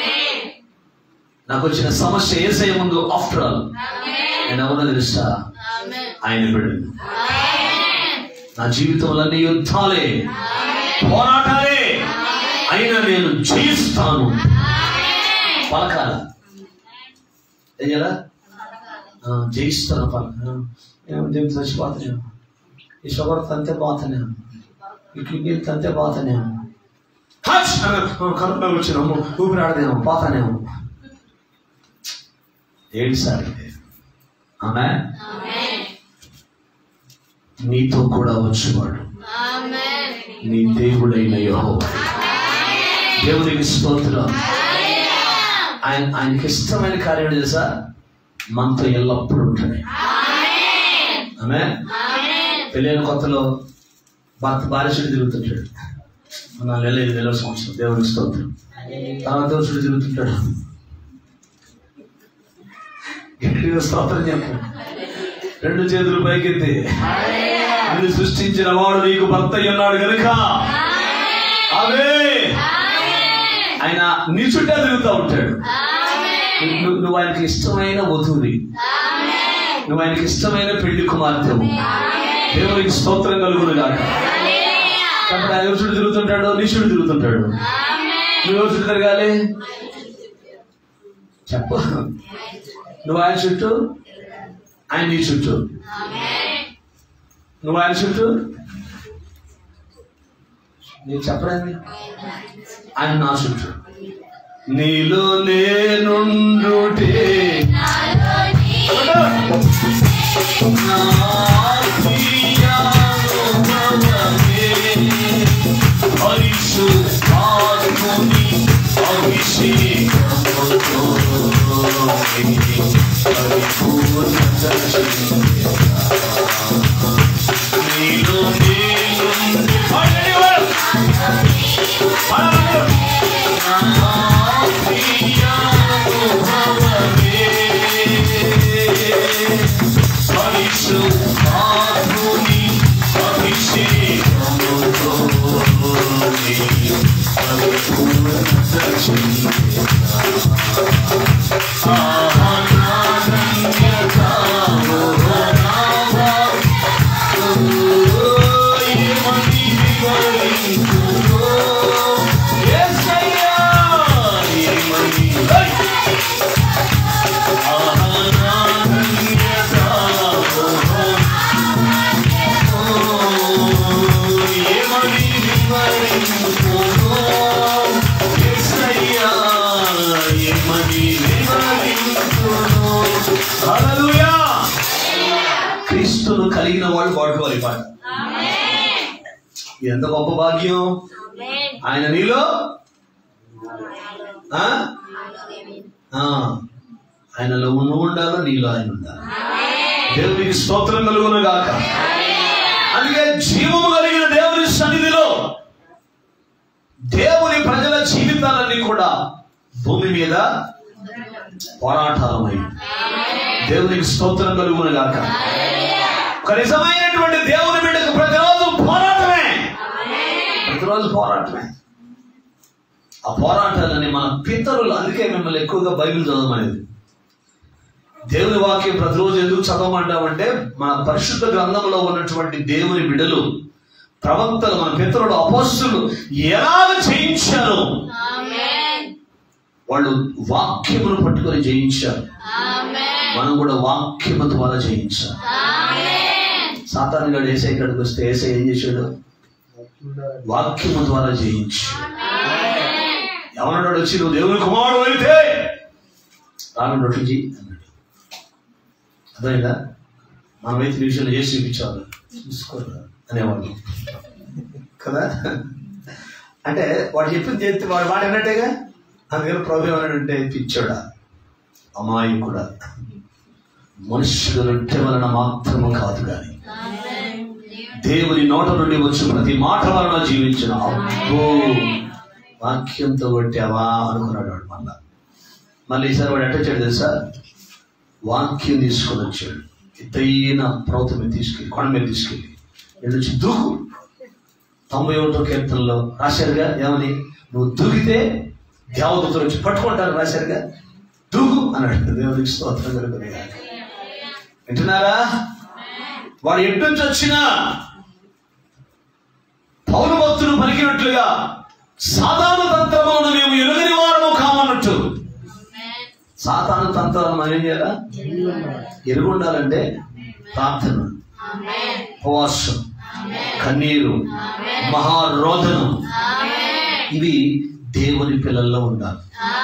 నాకు వచ్చిన సమస్య యేసయ్య ముందు ఆఫ్టర్ ఆల్. నేను ఎవరో తెలుసా? ఆయన బిడ్డను. నా జీవితంలో అన్ని యుద్ధాలే, పోరాటాలే, అయినా నేను జయిస్తాను. పలకాల ఏం కదా? జయిస్తాను. పలక చచ్చిపోతాను, ఈ షుగర్ తంతే పోతాను, ఈ కిడ్నీలు తంతే పోతానేమో, కరుణ వచ్చినాము, ఊపిరాడదేమో, పోతానేమో. ఏంటి సార్ ఆమె? నీతో కూడా వచ్చేవాడు నీ దేవుడైన యెహోవా. దేవునికి స్తోత్రం. ఆయనకి ఇష్టమైన కార్యం తెలుసా? మనతో ఎల్లప్పుడూ ఉంటాడు. ఆమె పెళ్ళైన కొత్తలో భార్య చుట్టూ తిరుగుతుంటాడు. 4 నెలలు 5 నెలల సంవత్సరం. దేవునికి స్తోత్రం. తర్వాత చుట్టూ తిరుగుతుంటాడు. స్తోత్రం చెప్పాడు. 2 చేతులు పైకెత్తి, నిన్ను సృష్టించిన వాడు నీకు భర్త అన్నాడు కనుక అదే ఆయన నీ చుట్టూ తిరుగుతూ ఉంటాడు. నువ్వు ఆయనకి ఇష్టమైన వధువుని, నువ్వు ఆయనకి ఇష్టమైన పెళ్లి కుమార్తెవు. దేవునికి స్తోత్రం కలుగును గాక. కాబట్టి ఆయన చుట్టూ తిరుగుతుంటాడు, నీ చుట్టూ తిరుగుతుంటాడు. నువ్వు చుట్టూ తిరగాలి చెప్పు. నువ్వు ఆయన చుట్టూ, ఆయన నీ చుట్టూ. నువ్వు ఆయన చుట్టూ, నేను చెప్పలేదు, ఆయన నా చుట్టూ. నీలో నేనుండుటే Oh క్రీస్తును కలిగిన వాళ్ళు పాడుకోవాలి పాట. ఎంత గొప్ప భాగ్యం. ఆయన నీలో, ఆయనలో నువ్వు ఉండాలో, నీలో ఆయన ఉండాలి. దేవునికి స్తోత్రం కలుగును గాక. అందుకే జీవము కలిగిన దేవుని సన్నిధిలో దేవుని ప్రజల జీవితాలన్నీ కూడా భూమి మీద పోరాటాలమై, దేవునికి స్తోత్రం కలుగును గాక. ఒక నిజమైనటువంటి దేవుని బిడ్డకు ప్రతిరోజు పోరాటమే, ప్రతిరోజు పోరాటమే. ఆ పోరాటాలని మన పితరులు, అందుకే మిమ్మల్ని ఎక్కువగా బైబిల్ చదవమనేది. దేవుని వాక్యం ప్రతిరోజు ఎందుకు చదవమంటామంటే, మన పరిశుద్ధ గ్రంథంలో ఉన్నటువంటి దేవుని బిడ్డలు, ప్రవక్తలు, మన పితరులు, అపోస్తలులు ఎలా జయించారు. వాళ్ళు వాక్యమును పట్టుకొని జయించారు. మనం కూడా వాక్యము ద్వారా జయించాం. సాతాను గాడు ఏసై ఇక్కడికి వస్తే ఏసై ఏం చేశాడు? వాక్యము ద్వారా జయించాడు. ఎవరన్నాడు వచ్చి, నువ్వు దేవుని కుమారుడు అయితే రాను రొట్టె చేయి అన్నాడు. అర్థమైందా? మనమైతే విషయంలో చేసి చూపించాలి, చూసుకోరా అనేవాళ్ళు కదా. అంటే వాడు చెప్పింది చేస్తే వాడు మాట అన్నట్టేగా. అందుకని ప్రభు ఏమన్నాడంటే, పిచ్చోడా, అమాయకుడా, మనుషుల రొట్టె వలన మాత్రము కాదు కానీ దేవుని నోట నుండి వచ్చి ప్రతి మాట వలన జీవించిన. అబ్బో, వాక్యంతో కొట్టావా అనుకున్నాడు వాడు. మళ్ళీ ఈసారి వాడు ఎట్టొచ్చాడు తెలుసా? వాక్యం తీసుకొని వచ్చాడు. ఎత్తైన పర్వతం మీద తీసుకెళ్ళి, కొండ మీద తీసుకెళ్ళి వెళ్ళొచ్చి దూకు. 91వ కీర్తనలో రాశారుగా ఏమని? నువ్వు దూకితే దేవదూతలు వచ్చి పట్టుకుంటారు రాశారుగా. దూకు అన్నాడు. దేవునికి స్తోత్రం కలుగును గాక. వింటున్నారా? వాడు ఎటు నుంచి వచ్చినా పౌలు భక్తులు పలికినట్లుగా సాతాను తంత్రములను మేము ఎరుగని వారము కామన్నట్టు. సాతాను తంత్రాలను మనం ఏం చేయాలా? ఎరుగుండాలంటే ప్రార్థన, ఉపవాసం, కన్నీరు, మహారోదనం, ఇవి దేవుని పిల్లల్లో ఉండాలి.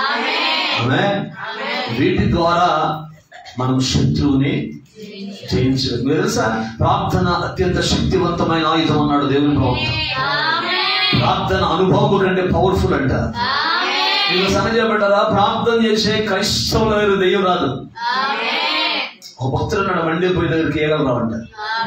వీటి ద్వారా మనం శత్రువుని జయించలేదు. మీరు తెలుసా, ప్రార్థన అత్యంత శక్తివంతమైన ఆయుధం అన్నాడు దేవుని ప్రవక్త. ప్రార్థన అనుభవం కంటే పవర్ఫుల్ అంట. మీరు సమజేయబడ్డారా? ప్రార్థన చేసే క్రైస్తవుల దగ్గర దెయ్యం రాదు. ఒక భక్తులు అన్నాడు, మండిపోయిన దగ్గరికి ఏగలు రావంట.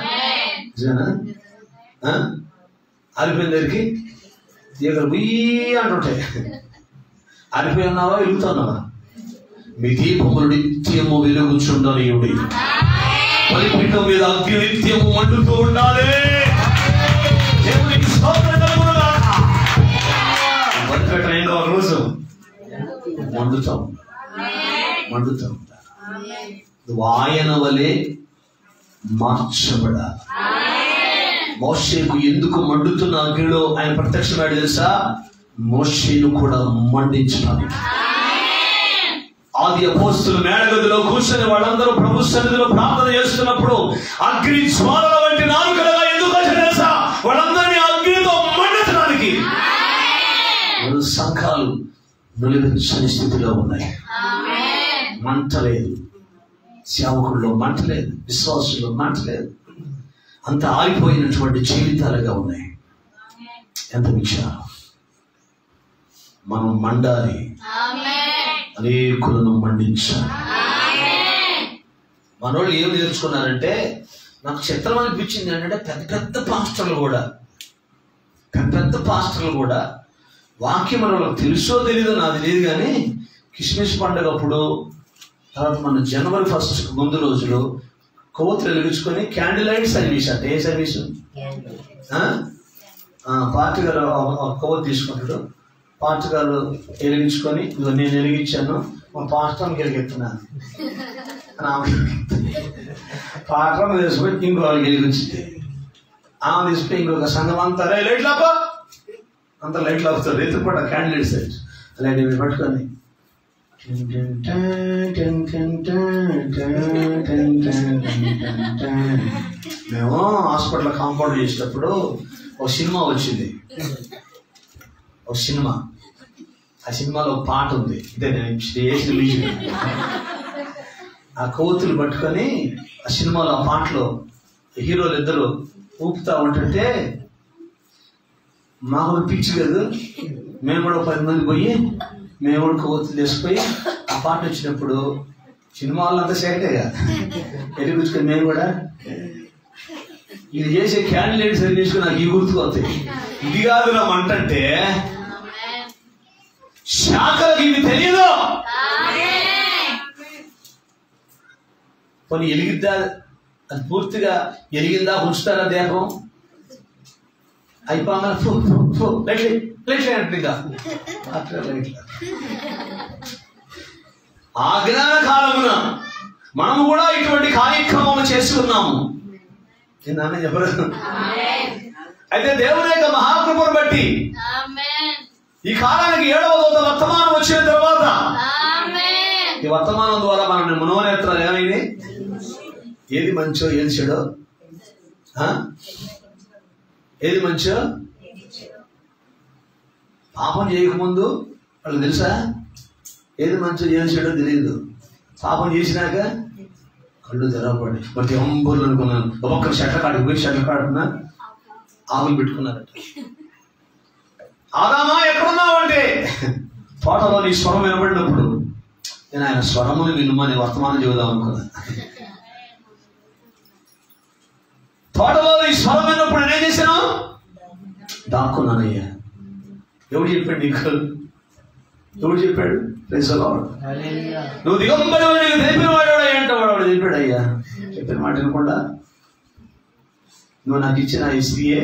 ఆరిపోయిన దగ్గరికి ఏగలు బుయ్యి అంటుంటాయి. ఆరిపోయి ఉన్నావా, వెలుగుతున్నావా? మీ దీపములు నిత్యము వెలుగుచుండనియుడి, బలిపీఠం మీద అగ్ని నిత్యము మండుతూ ఉండాలి. దేవునికి స్తోత్రం కలుగును గాక. బలిపీఠం ఏందో రోజు మండుతూ మండుతూ ఉంటారు. నువ్వు ఆయన వలె మార్చబడాలి. మోషేకు ఎందుకు మండుతున్న అగ్నిలో ఆయన ప్రత్యక్షమాడు తెలుసా? మోషేను కూడా మండించడానికి. ఆది అపోస్తలులు మేడగదిలో కూర్చొని వాళ్ళందరూ ప్రభు సన్నిధిలో ప్రార్థన చేస్తున్నప్పుడు అగ్ని జ్వాలల వంటి నాలుకలుగా ఎందుకు వచ్చారు తెలుసా? వాళ్ళందరినీ అగ్నితో మండించడానికి. సంఘాలు నిలువెచ్చని స్థితిలో ఉన్నాయి. మంట లేదు, సేవకుల్లో మంట లేదు, విశ్వాసుల్లో మంట లేదు. అంత ఆగిపోయినటువంటి జీవితాలుగా ఉన్నాయి. ఎంత విచారం. మనం మండాలి, అనేకులను మండించాలి. మనోళ్ళు ఏం నేర్చుకున్నారంటే, నాకు చిత్రం అనిపించింది ఏంటంటే, పెద్ద పెద్ద పాస్టర్లు కూడా వాక్యం మనకు తెలుసో తెలీదో నాకు తెలియదు కానీ, కిస్మిస్ పండుగ అప్పుడు, తర్వాత మన జనవరి 1 ముందు రోజులు కొవ్వొత్తులు వెలిగించుకొని క్యాండిల్ లైట్ సర్వీస్ అంటే. ఏ సర్వీసు? పార్టీ గారు కొవ్వొత్తు తీసుకుంటాడు, పాస్టర్ గారు వెలిగించుకొని నేను వెలిగించాను, మా పాస్టర్ని వెలిగిస్తున్నాను పాత్ర తీసుకొని ఇంకో వాళ్ళకి వెలిగించింది. ఆమె తీసుకుని ఇంకొక సంఘం అంతా లైట్లు ఆపా అంత లైట్లు ఆపుతారు. రైతు కూడా క్యాండిడేట్ సెట్ లైట్ పట్టుకొని మేము హాస్పిటల్ కాంపౌండ్ చేసేటప్పుడు ఒక సినిమా వచ్చింది. ఒక సినిమా, ఆ సినిమాలో ఒక పాట ఉంది. ఇదే నేను ఆ కోతులు పట్టుకొని ఆ సినిమాలో ఆ పాటలో హీరోలు ఇద్దరు ఊపుతా ఉంటుంటే మామూలు పిచ్చి కదా, మేము కూడా 10 మంది పోయి మేము కూడా కోతులు వేసిపోయి ఆ పాట వచ్చినప్పుడు సినిమా వాళ్ళంతా సేటేగా ఎదుగుచ్చుకొని మేము కూడా ఇది చేసే క్యాండిడేట్స్ అని తీసుకుని నాకు ఈ గుర్తుకొస్తాయి. ఇది కాదు నా మంటంటే శాఖలకు ఇవి తెలియదు. కొన్ని ఎలిగిద్దా, అది పూర్తిగా ఎలిగిందా ఉంచుతారా దేహం అయిపోగా ఆ జ్ఞాన కాలమున మనము కూడా ఇటువంటి కార్యక్రమం చేసుకున్నాము. నాన్న చెప్పలేదు. అయితే దేవుని యొక్క మహాకృపను బట్టి ఈ కాలానికి 7వ దూత వర్తమానం వచ్చిన తర్వాత ఈ వర్తమానం ద్వారా మన మనోనేత్రాలు ఏమైంది, ఏది మంచో ఏది చెడో, ఏది మంచో. పాపం చేయకముందు వాళ్ళు తెలుసా ఏది మంచో ఏది చెడో తెలియదు. పాపం చేసినాక కళ్ళు తెరవబడి ప్రతి అంబుర్లు అనుకున్నాను. ఒక్కొక్కరు షట్ల కాడికి పోయి షట్ల కాడున్నా ఆవులు పెట్టుకున్నారట. ఆదామా ఎక్కడున్నావు అంటే తోటలో నీ స్వరం వినబడినప్పుడు నేను ఆయన స్వరముని వినుమని వర్తమానం చెబుదాం అనుకున్నా. తోటలో నీ స్వరం విన్నప్పుడు నేనేం చేశాను, దాక్కున్నానయ్యా. ఎవడు చెప్పాడు నీకు? ఎవడు చెప్పాడు? నువ్వు దిగంబడి నీకు తెలిపిన వాడు ఏంటో వాడు చెప్పాడు. అయ్యా చెప్పిన మాట వినకుండా నువ్వు నాకు ఇచ్చిన ఇస్త్రీయే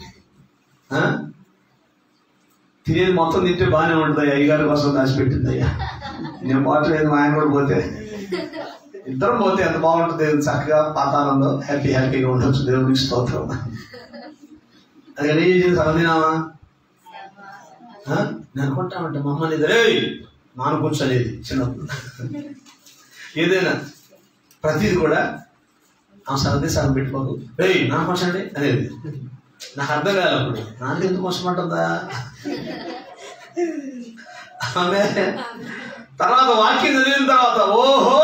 తినేది మొత్తం తింటే బాగానే ఉంటుంది. అయ్యగారి కోసం దాచిపెట్టింది అయ్యా. నేను పోవట్లేదు, మా ఆయన కూడా పోతే ఇద్దరం పోతే ఎంత బాగుంటుంది. చక్కగా పాతాళంలో హ్యాపీగా ఉండొచ్చు. దేవుడికి స్తోత్రం. అది ఏం చేసింది సగదినామా నేను అనుకుంటామంటే మా అమ్మ నిద్రే నాన్న కూర్చోలేదు చిన్నప్పుడు. ఏదైనా ప్రతిది కూడా ఆ సరది సగం పెట్టుకోదు. నాన్న కూర్చోండి అనేది నాకు అర్థం కాదు. అప్పుడు నాన్న ఎందుకు కూర్చోమంటుందా? ఆమె తర్వాత వాక్యం చదివిన తర్వాత ఓహో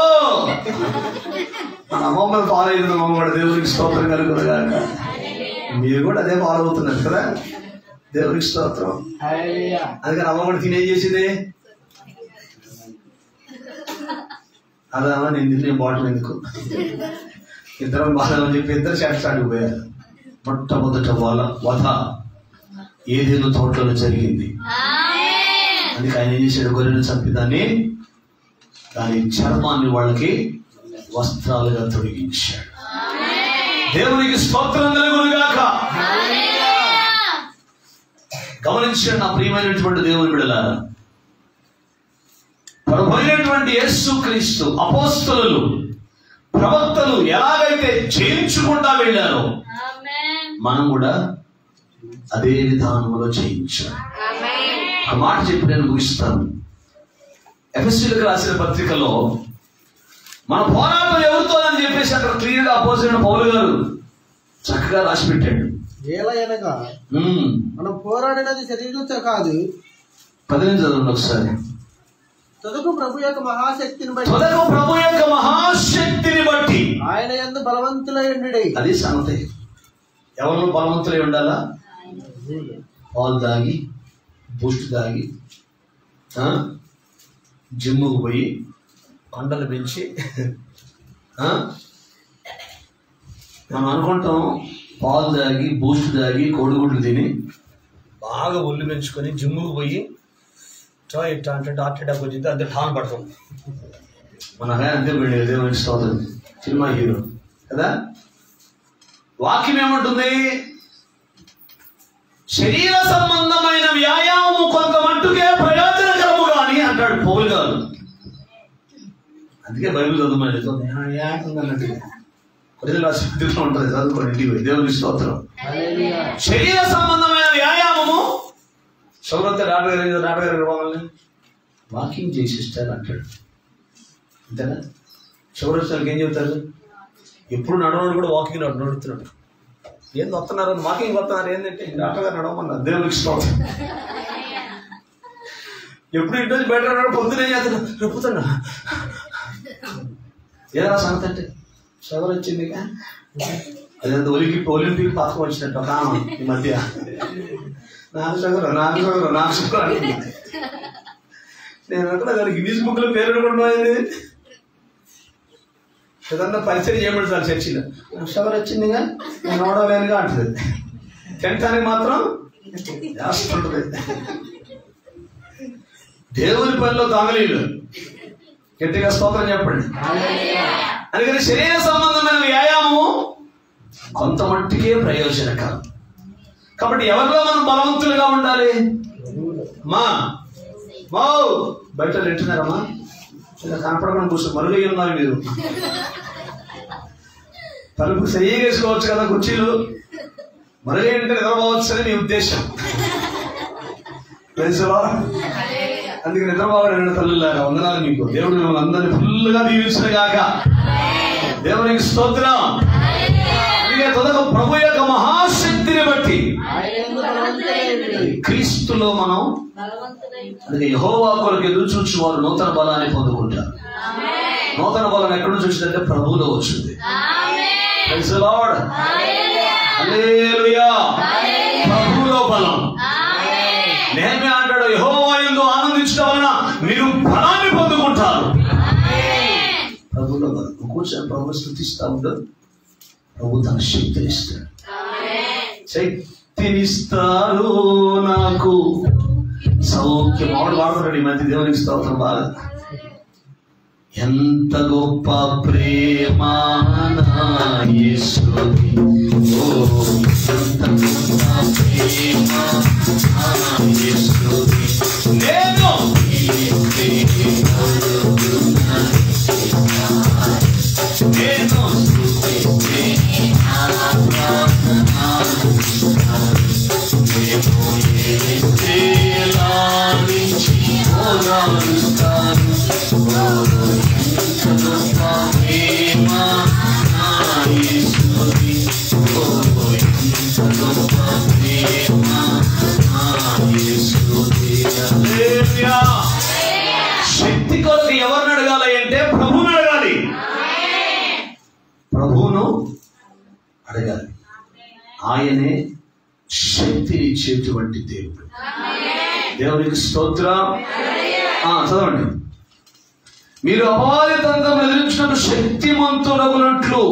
మన అమ్మమ్మని ఫాలో అయిన అమ్మ కూడా దేవుడికి స్తోత్రం కలుగుతుందా. మీరు కూడా అదే ఫాలో అవుతున్నారు కదా, దేవుడికి స్తోత్రం. అందుకని అమ్మ కూడా తినేం చేసింది, అదమ్మా నేను బాటిల్ ఎందుకు ఇద్దరం బాధమని చెప్పి ఇద్దరు చేస్తాడికి పోయారు. మొట్టమొదట వాళ్ళ వధ ఏదేదో తోటలో జరిగింది. అందుకే ఆయన ఏం చేశాడు, గొర్రెను చంపి దాని చర్మాన్ని వాళ్ళకి వస్త్రాలుగా తొడిగించాడు. దేవునికి స్తోత్రం కలుగునుగాక. గమనించండి నా ప్రియమైనటువంటి దేవుని బిడ్డలారా, ప్రభువైనటువంటి యేసుక్రీస్తు అపోస్తలులు ప్రవక్తలు ఎలాగైతే చేయించుకుంటా వెళ్ళారో మనం కూడా అదే విధానంలో చేయించాలి. ఒక మాట చెప్పి నేను ముగిస్తాను. ఎఫెసీయులకు రాసిన పత్రికలో మన పోరాటం ఎవరితో అని చెప్పేసి అక్కడ క్లియర్గా అపోజిట్ పౌలు గారు చక్కగా రాసి పెట్టాడు. మనం పోరాడినది శరీరంతో కాదు. 10 చదవండి ఒకసారి. తొదకు ప్రభు యొక్క మహాశక్తిని బట్టి ఆయన యందు బలవంతులై ఉండుడి. అది సంగతి. ఎవరు బలవంతులై ఉండాలా? పాలు తాగి బూస్ట్ తాగి జిమ్ముకు పోయి కొండలు పెంచి మనం అనుకుంటాం పాలు తాగి బూస్ట్ తాగి కోడిగుడ్లు తిని బాగా ఒళ్ళు పెంచుకొని జిమ్ముకు పోయి ఇట్లా అంటే డాక్టర్ డబ్బు వచ్చింది అంతే ఠాన్ పడతాం. మన అంతే పోయింది. దేవుని స్తోత్రం. సినిమా హీరో కదా. వాక్యం ఏమంటుంది? శరీర సంబంధమైన వ్యాయామం కొంత మట్టుకే అన్నాడు పౌలు గారు. అందుకే బైబిల్ చదవమని అన్నట్టు కొద్దిగా రాష్ట్రంలో ఉంటుంది, చదువుకోండి ఇంటికి పోయి. దేవునికి స్తోత్రం. శరీర సంబంధమైన వ్యాయామము. సౌరత్త డాక్టర్ గారు మమ్మల్ని వాకింగ్ చేసిస్తారు అంటాడు. అంతేనా? సౌరత్తానికి ఏం చెబుతారు? ఎప్పుడు నడవడు కూడా వాకింగ్ నడుతున్నాడు. ఏంది వస్తున్నారు వాకింగ్ వస్తున్నారు ఏంటంటే డాక్టర్ గారు నడవమన్నారు. దేవునికి స్తోత్రం. ఎప్పుడు ఇంటి నుంచి బయట నడవడం పొద్దున ఏం చేస్తున్నా రెప్పుతున్నా ఏదైనా సంగతి అంటే షుగర్ వచ్చింది. అదేంత ఒలింపిక్ పథకం వచ్చినట్టు ఒక ఈ మధ్య నాకు షుగర్ అంటుంది. నేను అనుకున్నా దానికి గిన్నీస్ బుక్ లో పేరు కూడా పోయింది. ఏదన్నా పరిచయం చేయబడి సార్ చర్చిలో షుగర్ వచ్చిందిగా నేను ఓడలేనుగా అంటుంది. తినటానికి మాత్రం చేస్తుంటుంది. దేవుని పనిలో తాగలేదు. గట్టిగా స్తోత్రం చెప్పండి. అందుకని శరీర సంబంధమైన వ్యాయామము కొంత మట్టికే ప్రయోజనకరం. కాబట్టి ఎవరిలో మనం బలవంతులుగా ఉండాలి? బయట వింటున్నారమ్మా? ఇలా కనపడకుండా కూర్చో మరుగై ఉన్నారు మీరు. తలుపు సరిగా వేసుకోవచ్చు కదా కుర్చీలు. మరుగై అంటే నిద్రపోవచ్చు అని మీ ఉద్దేశం. అందుకే నిద్రపోవడం తల్లులారా వందనాలు మీకు. దేవుడు మిమ్మల్ని అందరినీ ఫుల్గా దీవించిన గాక. దేవునికి స్తోత్రం. అందుకే తొదక ప్రభు యొక్క మహాశక్తిని బట్టి క్రీస్తులో మనం అందుకే యెహోవా కొరకు ఎదురు చూచి వారు నూతన బలాన్ని పొందుకుంటారు. నూతన బలం ఎక్కడ నుంచి వచ్చిందంటే ప్రభువులో వచ్చింది. Praise the Lord. హల్లెలూయా. ప్రభువులో బలం. నెహెమ్యా అంటాడు యెహోవా యందు ఆనందించడం వలన మీరు బలాన్ని పొందుకుంటారు. ప్రభువులో బలం. కూర్చొని ప్రభు స్తుతిస్తా ఉంటాడు. ప్రభు తన శక్తినిస్తాడు. శక్తినిస్తారు నాకు సౌఖ్యం. ఆవిడ వాడుతున్నాడు ఈ మధ్య. దేవునికి స్తోత్రం. బాగా ఎంత గొప్ప ప్రేమ యేసుది. ఓ ఎంత గొప్ప ప్రేమ యేసుది. నేను శక్తి కొరకు ఎవరిని అడగాలి అంటే ప్రభువును అడగాలి. ప్రభువును అడగాలి. ఆయనే శక్తి ఇచ్చేటువంటి దేవుడు. దేవునికి స్తోత్రం. చదవండి. మీరు అపవాది తంత్రం ఎదిరించినప్పుడు శక్తిమంతుడగునట్లు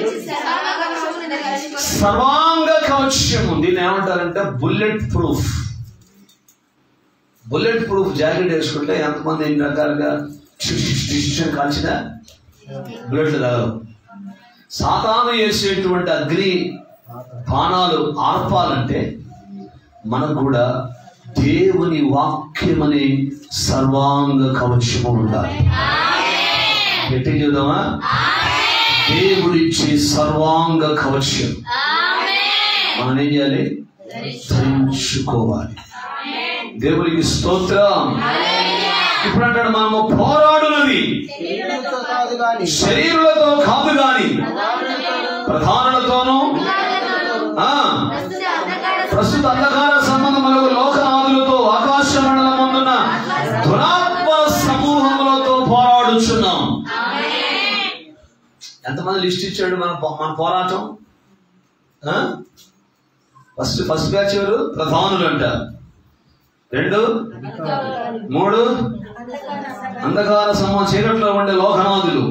సర్వాంగ కవచము. దీన్ని ఏమంటారంటే bulletproof. Bulletproof jacket వేసుకుంటే ఎంతమంది ఎన్ని రకాలుగా కాల్చిన బుల్లెట్లు తాగవు. సాతాను వేసేటువంటి అగ్ని బాణాలు ఆర్పాలంటే మనకు కూడా దేవుని వాక్యం అనే సర్వాంగ కవచము ఉండాలి. గట్టి చూద్దామా? దేవుడిచ్చే సర్వాంగ కవచం మనం ఏం చేయాలి? ధరించుకోవాలి. దేవునికి స్తోత్రం. ఇప్పుడు అంటాడు మనము పోరాడునది శరీరులతో కాదు గాని ప్రధానులతోనూ ప్రస్తుత అంధకార సంబంధములకు లోకనాథులతో ఆకాశ మండలమందున్న దురాత్మ సమూహములతో పోరాడుచున్నాం. ఎంతమంది లిస్ట్ ఇచ్చాడు మన పోరాటం? ఫస్ట్ బ్యాచ్ ఎవరు? ప్రధానులు అంట. 2, 3 అంధకార సమూహం చీకట్లో ఉండే లోకనాథులు,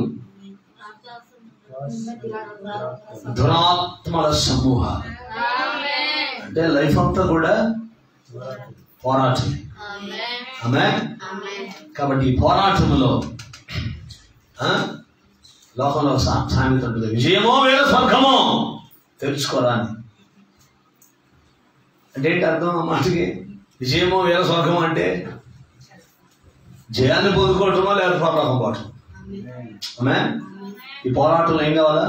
దురాత్మల సమూహం. అంటే లైఫ్ అంతా కూడా పోరాటం. ఆమేన్. కాబట్టి ఈ పోరాటంలో లోకంలో సామెత ఉంటుంది, విజయమో వేరే స్వర్గమో తెలుసుకోరా అని. అంటే ఏంటి అర్థం ఆ మాటకి? విజయమో వేరే స్వర్గమో అంటే జయాన్ని పొందుకోవటమా లేదా పోరాటం పోవటం? ఈ పోరాటంలో ఏం కావాలా?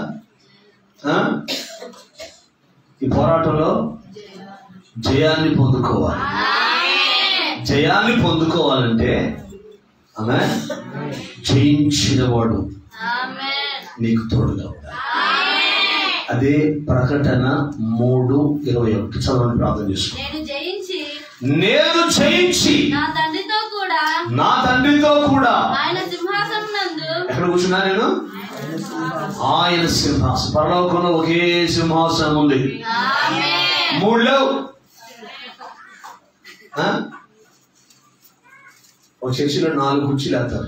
ఈ పోరాటంలో జయాన్ని పొందుకోవాలి. జయాన్ని పొందుకోవాలంటే ఆమె జయించిన వాడు నీకు తోడుగా ఉండాలి. అదే ప్రకటన 3:21 చదవని ప్రార్థన చేస్తున్నాను. నేను జయించి నా తండ్రితో కూడా ఎక్కడ కూర్చున్నా నేను? ఆయన సింహాసనం. పరలోకంలో ఒకే సింహాసనం ఉంది. 3 లేవు. ఒక చర్చిలో 4 కుర్చీలు వేస్తారు.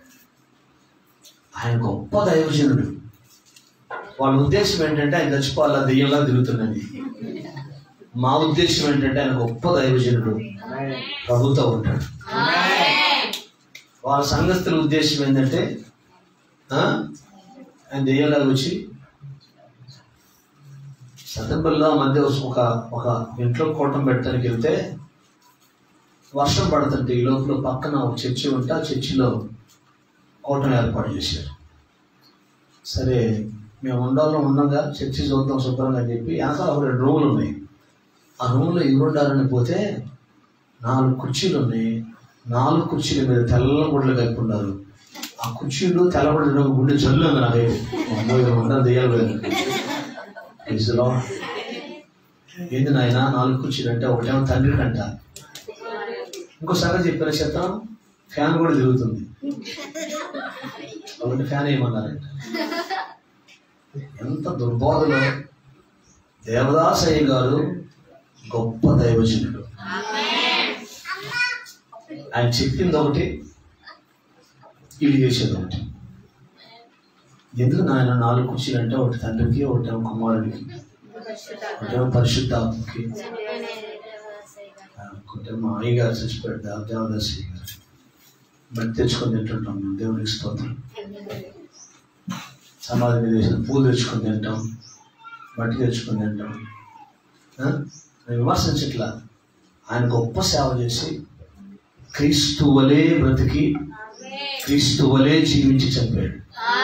ఆయన గొప్ప దైవజనుడు. వాళ్ళ ఉద్దేశం ఏంటంటే ఆయన చచ్చిపోవాలా, దెయ్యంలా తిరుగుతున్నాను. మా ఉద్దేశం ఏంటంటే ఆయన గొప్ప దైవజనుడు, ప్రభుతో ఉంటాడు. వాళ్ళ సంఘస్థుల ఉద్దేశం ఏంటంటే ఆయన దెయ్యంలాగా వచ్చి సతంబర్లో మధ్య ఒక ఇంట్లో కూటం పెట్టడానికి వెళ్తే వర్షం పడుతుంటే ఈ లోపల పక్కన ఒక చర్చి ఉంటే ఆ చర్చిలో కూటం ఏర్పాటు చేశారు. సరే మేము ఉండగా చర్చి చూద్దాం శుభ్రంగా అని చెప్పి వెనకాల 2 రూములు ఉన్నాయి. ఆ రూమ్లో ఎవరు ఉండాలని పోతే 4 కుర్చీలు ఉన్నాయి. 4 కుర్చీల మీద తెల్ల గుడ్లు కలిపి ఉన్నారు. ఆ కుర్చీలు తెల్లబడిన గుండె జల్లు ఉంది. నాకేమో ఉండదు దెయ్యాలు. ఏంది నాయన 4 కుర్చీలు అంటే? ఒకటేమో తండ్రి కంట, ఇంకోసారి చెప్పిన చెత్తం ఫ్యాన్ కూడా తిరుగుతుంది. ఒకటి ఫ్యాన్ ఏమన్నారంట. ఎంత దుర్బోధలో! దేవదాసయ్య గారు గొప్ప దైవజనుడు. ఆయన చెప్పింది ఒకటి, ఇది చేసేది ఒకటి. ఎందుకు నాయన 4 కుర్చీలు అంటే? ఒకటి తండ్రికి, ఒకటేమో కుమారుడికి, ఒకటేమో పరిశుద్ధాత్మకి, ఒకటేమో అయ్యగారు చచ్చిపోయాడు దేవదాసయ్య గారు. బట్టి తెచ్చుకొని తింటుంటాం దేవునికి స్తోత్రం. సమాధి మీద వేసిన పూలు తెచ్చుకొని తింటాం, బట్టి తెచ్చుకొని తింటాం. నేను విమర్శించట్లా. ఆయన గొప్ప సేవ చేసి క్రీస్తు వలే బ్రతికి క్రీస్తు వలే జీవించి చంపాడు.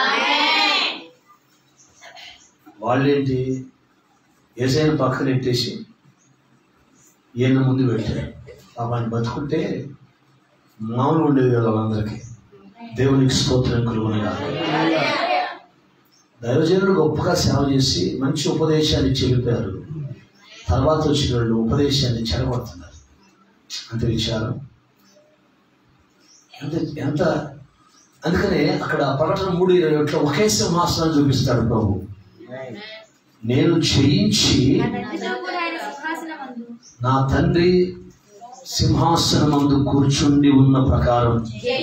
వాళ్ళేంటి యేసయ్యను పక్కన ఎట్టేసి ఈయన ముందు పెట్టారు. ఆయన బతుకుంటే మామూలు ఉండేది కదా వాళ్ళందరికీ. దేవునికి స్తోత్రం కలుగునుగా. దైవజనుడు గొప్పగా సేవ చేసి మంచి ఉపదేశాన్ని చెప్పారు. తర్వాత వచ్చిన వాళ్ళు ఉపదేశాన్ని చెడగొడుతున్నారు. అంత విచారం ఎంత. అందుకనే అక్కడ ప్రకటన 3:21 ఒకే సింహాసనం చూపిస్తాడు ప్రభు. నేను జయించి నా తండ్రి సింహాసనమందు కూర్చుండి ఉన్న ప్రకారం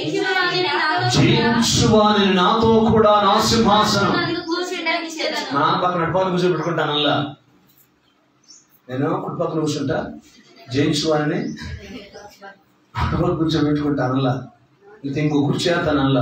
జయించువాని నాతో కూడా నా సింహాసనం. మా నాన్న పక్కన నడుపాలు కూర్చోబెట్టుకుంటానల్లా, నేను కుడి పక్కన కూర్చుంటా. జయించువాని కూర్చోబెట్టుకుంటానల్లా, ఇది ఇంకో కుర్చీ చేస్తానల్లా.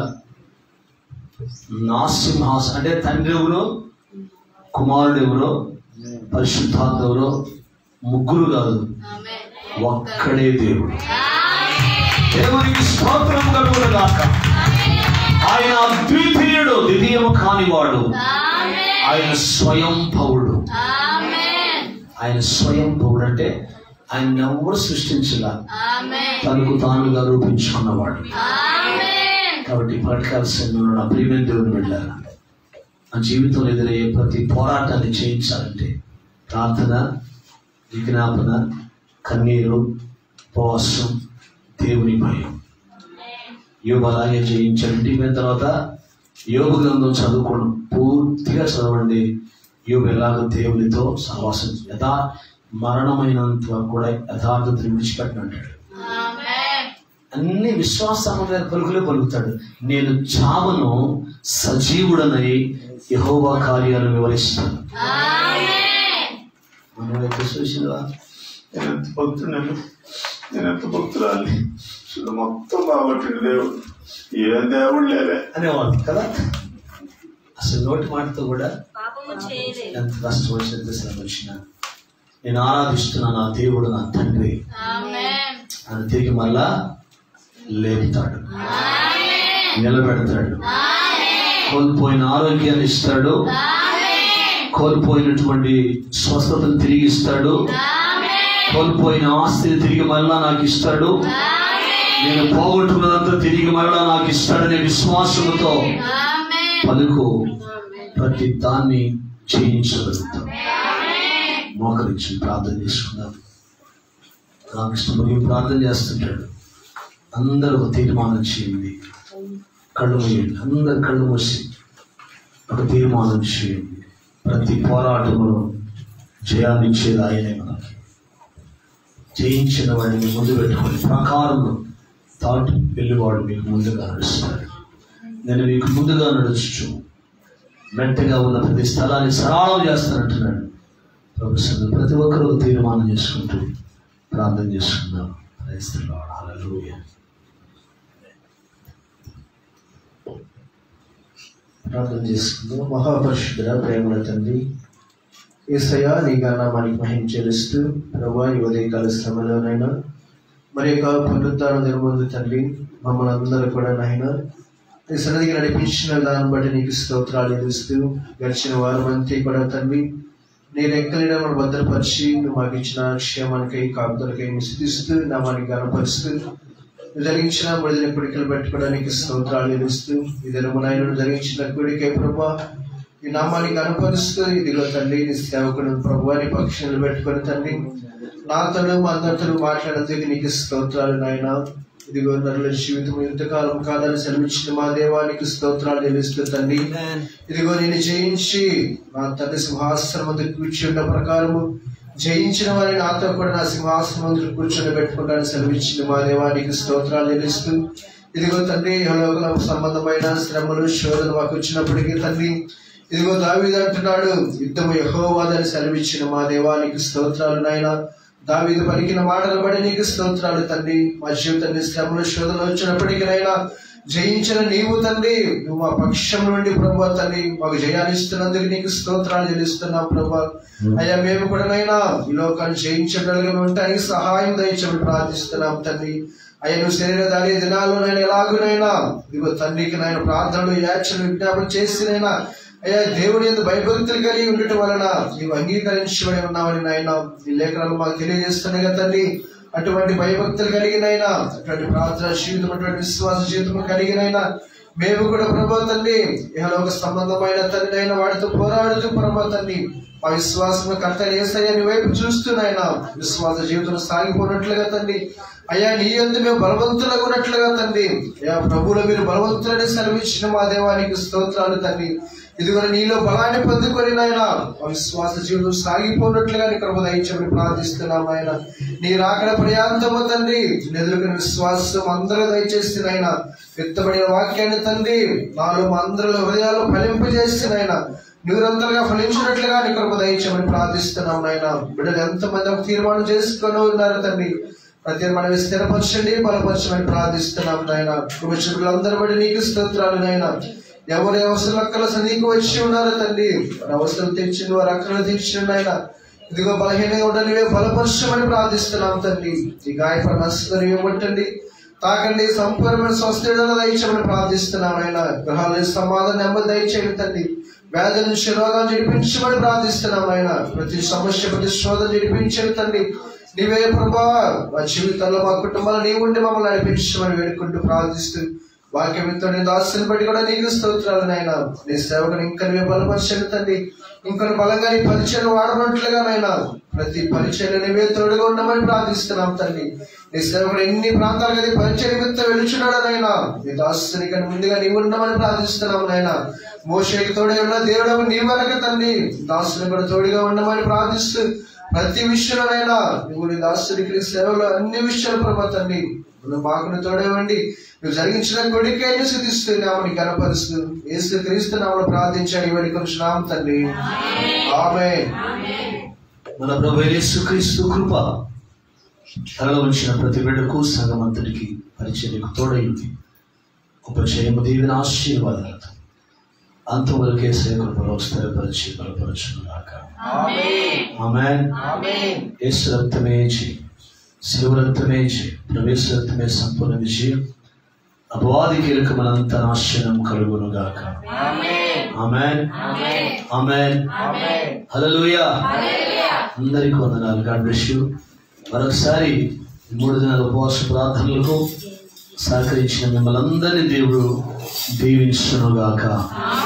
నా సింహాసనం అంటే తండ్రి ఎవరో, కుమారుడు ఎవరో, పరిశుద్ధాత్మ ఎవరో, ముగ్గురు కాదు, ఒక్కడే దేవుడు. దేవునికి స్తోత్రం కలుగునుగాక. ఆయన అద్వితీయుడు, ద్వితీయము కానివాడు. ఆయన స్వయంభవుడు. ఆయన స్వయంభవుడు అంటే ఆయన ఎవరు సృష్టించలా, తనకు తానుగా రూపించుకున్నవాడు. కాబట్టి పలకాల్సిన నా ప్రియమైన దేవుని వెళ్ళాలి. నా జీవితంలో ఎదురయ్యే ప్రతి పోరాటాన్ని చేయించాలంటే ప్రార్థన, విజ్ఞాపన, కన్నీరు, ఉపవాసం, దేవుని భయం. యోబు అలాగే జయించాడు. ఇంటికి పోయిన తర్వాత యోబు గ్రంథం చదువుకోండి, పూర్తిగా చదవండి. యోబు ఎలాగో దేవునితో సహవాసం మరణమైనంత వరకు కూడా యథార్థతను విడిచిపెట్టినంటాడు. అన్ని విశ్వాసమైన పలుకులే పలుకుతాడు. నేను చావను, సజీవుడనై యెహోవా కార్యాలను వివరిస్తాను. మనమైతే చూసినవా, నేనెంత భక్తుడను, నేనెంత భక్తురాలి, మొత్తం బాగొట్టిన దేవుడు, ఏ దేవుడు లేవే అనేవాడు కదా. అసలు నోటి మాటతో కూడా ఎంత కష్టం వచ్చిన శ్రమ వచ్చినా నేను ఆరాధిస్తున్నా నా దేవుడు, నా తండ్రి అని తిరిగి మళ్ళా లేపుతాడు, నిలబెడతాడు, కోల్పోయిన ఆరోగ్యాన్ని ఇస్తాడు, కోల్పోయినటువంటి స్వస్థతను తిరిగి ఇస్తాడు, కోల్పోయిన ఆస్తిని తిరిగి మరలా నాకు ఇస్తాడు, నేను పోగొట్టుకున్నదంతా తిరిగి మరలా నాకు ఇస్తాడనే విశ్వాసంతో పలుకు ప్రతి దాన్ని చేయించగలుగుతాం. మోకరించి ప్రార్థన చేసుకున్నాం. రామకృష్ణ ప్రార్థన చేస్తుంటాడు. అందరూ ఒక తీర్మానం చేయండి, కళ్ళు మూయండి, అందరు కళ్ళు మూసి ఒక తీర్మానం చేయండి. ప్రతి పోరాటంలో జయాన్ని ఇచ్చేది ఆయనే. మనకి జయించిన వాడిని ముందు పెట్టుకొని ప్రకారంలో తాటు వెళ్ళివాడు మీకు ముందుగా నడుస్తాడు. నేను మీకు ముందుగా నడుచు మెట్టగా ఉన్న ప్రతి స్థలాన్ని సరళం చేస్తానంటున్నాడు ప్రభుత్వం. ప్రతి ఒక్కరూ తీర్మానం చేసుకుంటూ ప్రార్థన చేసుకుందాం. హల్లెలూయా. ప్రార్థన చేసుకుందాం. మహాపరిశుద్ధుడ, ప్రేమల తండ్రి యేసయ్యా, నీ నామానికి మహిమ చెల్లిస్తూ ప్రభువా, ఈ ఉదయకాల శ్రమలోనైనా మరి యొక్క పునరుద్ధాన దినమందు తండ్రి మమ్మల్ని అందరూ కూడా నాయన నీ సన్నిధికి నడిపించిన దాన్ని బట్టి నీకు స్తోత్రాలు చెల్లిస్తూ గడిచిన వారం అంతా కూడా తండ్రి నీ రెక్కలిన మనం భద్రపరిచి నువ్వు మాకు ఇచ్చిన క్షేమానికై కాపుదలకై స్థుతిస్తూ నామానికి గణపరుస్తూ ధరించిన బడిన కుడికలు పెట్టుకోవడానికి స్తోత్రాలు చెల్లిస్తూ ఈ దినమునైనా ధరించిన కుడికై ప్రభా ఈ నామానికి అనుపరుస్తూ ఇదిగో తండ్రి నీ సేవకుడు ప్రభు నీ పక్షులు పెట్టుకొని తండ్రి నాతో మా అందరితో మాట్లాడేందుకు నీకు స్తోత్రాలు నాయన. ఇదిగో నరుల జీవితం ఇంతకాలం కాదని సెలవిచ్చిన మా దేవానికి స్తోత్రాలు చెల్లిస్తూ తండ్రి ఇదిగో నేను జయించి నా తండ్రి సింహాసనం ముందు కూర్చున్న ప్రకారము జయించిన వారిని నాతో కూడా నా సింహాసనం ముందు కూర్చొని పెట్టుకుంటాను సెలవిచ్చిన మా దేవానికి స్తోత్రాలు చెల్లిస్తూ ఇదిగో తండ్రి లోకల సంబంధమైన శ్రమలు శోధన మాకు వచ్చినప్పటికీ తండ్రి ఇదిగో దావీదు అంటున్నాడు, యుద్ధము యెహోవాదని సెలవిచ్చిన మా దేవానికి స్తోత్రాలు నాయన. దావీదు పలికిన మాటలు బట్టి నీకు స్తోత్రాలు తండ్రి. మా జీవితాన్ని శ్రమలు శోధనలు వచ్చినప్పటికీనైనా జయించిన నీవు తండ్రి నువ్వు మా పక్షం నుండి ప్రభు తండ్రి మాకు జయాన్నిస్తున్నందుకు నీకు స్తోత్రాలు చెల్లిస్తున్నాం ప్రభు. అయ్యా మేము కూడా నైనా ఈ లోకాన్ని జయించగలిగి ఉండటానికి సహాయం దయచమని ప్రార్థిస్తున్నాం తండ్రి. అయ్యా నువ్వు శరీరధారి దినాల్లో నేను ఎలాగునైనా ఇదిగో తండ్రికి నాయన ప్రార్థనలు యాచన విజ్ఞాపన చేసినైనా అయ్యా దేవుని యందు భయభక్తులు కలిగి ఉండటం వలన నీవు అంగీకరించబడి ఉన్నావని నాయన ఈ లేఖనాలు మాకు తెలియజేస్తున్నాయి కదా తండ్రి. అటువంటి భయభక్తులు కలిగినైనా అటువంటి ప్రార్థన జీవితం అటువంటి విశ్వాస జీవితం కలిగినైనా మేము కూడా ప్రభు తండ్రి ఇహలోక సంబంధమైన తండ్రి అయినా వాటితో పోరాడుతూ ప్రభు తండ్రి ఆ విశ్వాసం కర్తని యేసయ్య నీ వైపు చూస్తున్నాయినా విశ్వాస జీవితం సాగిపోయినట్లుగా తండ్రి. అయ్యా నీ యందు మేము బలవంతులుగా ఉన్నట్లుగా తండ్రి అయ్యా ప్రభువులో మీరు బలవంతులని సెలవిచ్చిన మా దేవానికి స్తోత్రాలు తండ్రి. ఇదిగో నీలో బలాన్ని పొందుకొని నాయన ఆ విశ్వాస జీవితం సాగిపోయినట్లుగా నీ కృప దయచేయమని ప్రార్థిస్తున్నాం ఆయన. నీ రాకడ పర్యాంతము తండ్రి ఎదురుకుని విశ్వాసం అందరూ దయచేసి నాయన విత్తబడిన వాక్యాన్ని తండ్రి నాలో మా అందరి హృదయాలు ఫలింపజేసి నాయన నిరంతరంగా ఫలించినట్లుగా నీ కృప దయచేయమని ప్రార్థిస్తున్నాం నాయన. బిడ్డలు ఎంతమంది తీర్మానం చేసుకొని ఉన్నారు తండ్రి, ప్రతి మనం స్థిరపరచండి బలపరచమని ప్రార్థిస్తున్నాం నాయన. కుటుంబీకులందరూ బట్టి నీకు స్తోత్రాలు నాయన. ఎవరి అవసరం అక్కల సన్నిధికి వచ్చి ఉన్నారు తండ్రి, అవసరం తెచ్చింది వారు అక్కలు తీర్చండి ఆయన. ఇదిగో బలహీనంగా ఉండాలి నీవే బలపరచమని ప్రార్థిస్తున్నాం తండ్రి. ఈ గాయపడిన అస్సుని ఇవ్వబట్టండి, తాకండి, సంపూర్ణమైన స్వస్థతను దయచేయమని ప్రార్థిస్తున్నాం ఆయన. గ్రహాల సమాధానం నెమ్మది దయచేయండి తండ్రి. వ్యాధుల నుంచి రోగాలు జరిపించమని ప్రార్థిస్తున్నాం ఆయన. ప్రతి సమస్య ప్రతి శోధన జరిపించండి తండ్రి. నీవే ప్రభా మా జీవితంలో మా కుటుంబాలు నీ ఉండి మమ్మల్ని నడిపించమని వేడుకుంటూ ప్రార్థిస్తూ వాక్యంతో నీ దాసుని బట్టి కూడా నీకు స్తోత్రాలు నాయన. నీ సేవకుని ఇంకా నువ్వే బలపరచండి తండ్రి. ఇంకొన్ని బలంగా నీ పరిచయం వాడనట్లుగా నాయన ప్రతి పరిచయం నువ్వే తోడుగా ఉండమని ప్రార్థిస్తున్నాం తండ్రి. నీ సేవకుడు ఎన్ని ప్రాంతాలకు అది పరిచయ నిమిత్తం వెళుచున్నాడు నాయన. నీ దాసుని కన్నా ముందుగా నీవు ఉండమని ప్రార్థిస్తున్నాం నాయన. మోషేకి తోడుగా ఉన్న దేవుడు నీ వలక తండ్రి దాసుని కూడా తోడుగా ఉండమని ప్రార్థిస్తూ ప్రతి విషయంలోనైనా నువ్వు నీ దాసునికి సేవలో అన్ని విషయాలు ప్రభు తండ్రి నువ్వు మాకు తోడేవండి. నువ్వు జరిగించిన కొడుకైనా స్తుతిస్తున్నామని గణపరుస్తూ యేసు క్రీస్తు నామములో ప్రార్థించాడు వేడుకొనుచున్నాం తండ్రి. ఆమేన్. మన ప్రభువైన యేసు క్రీస్తు కృప తనలో ఉంచిన ప్రతి బిడ్డకు సంఘమంతటికి పరిచర్యకు తోడైంది. గొప్ప జయము దీవెన ఆశీర్వాదాలతో అంతవరకే కృపలో స్థిరపరిచి బలపరచుగాక. ఆమేన్. యేసు రక్తమే జయం. శిలువ రక్తమే ప్రవేశ రక్తమే సంపూర్ణ విజయం. అపవాది కీలకమనంత నాశనం కలుగునుగాక. ఆమేన్, ఆమేన్, హల్లెలూయా. అందరికీ వందనాలు. God bless you. మరొకసారి 3 దినాల ఉపవాస ప్రార్థనలకు సహకరించిన మిమ్మల్ని అందరినీ దేవుడు దీవించునుగాక.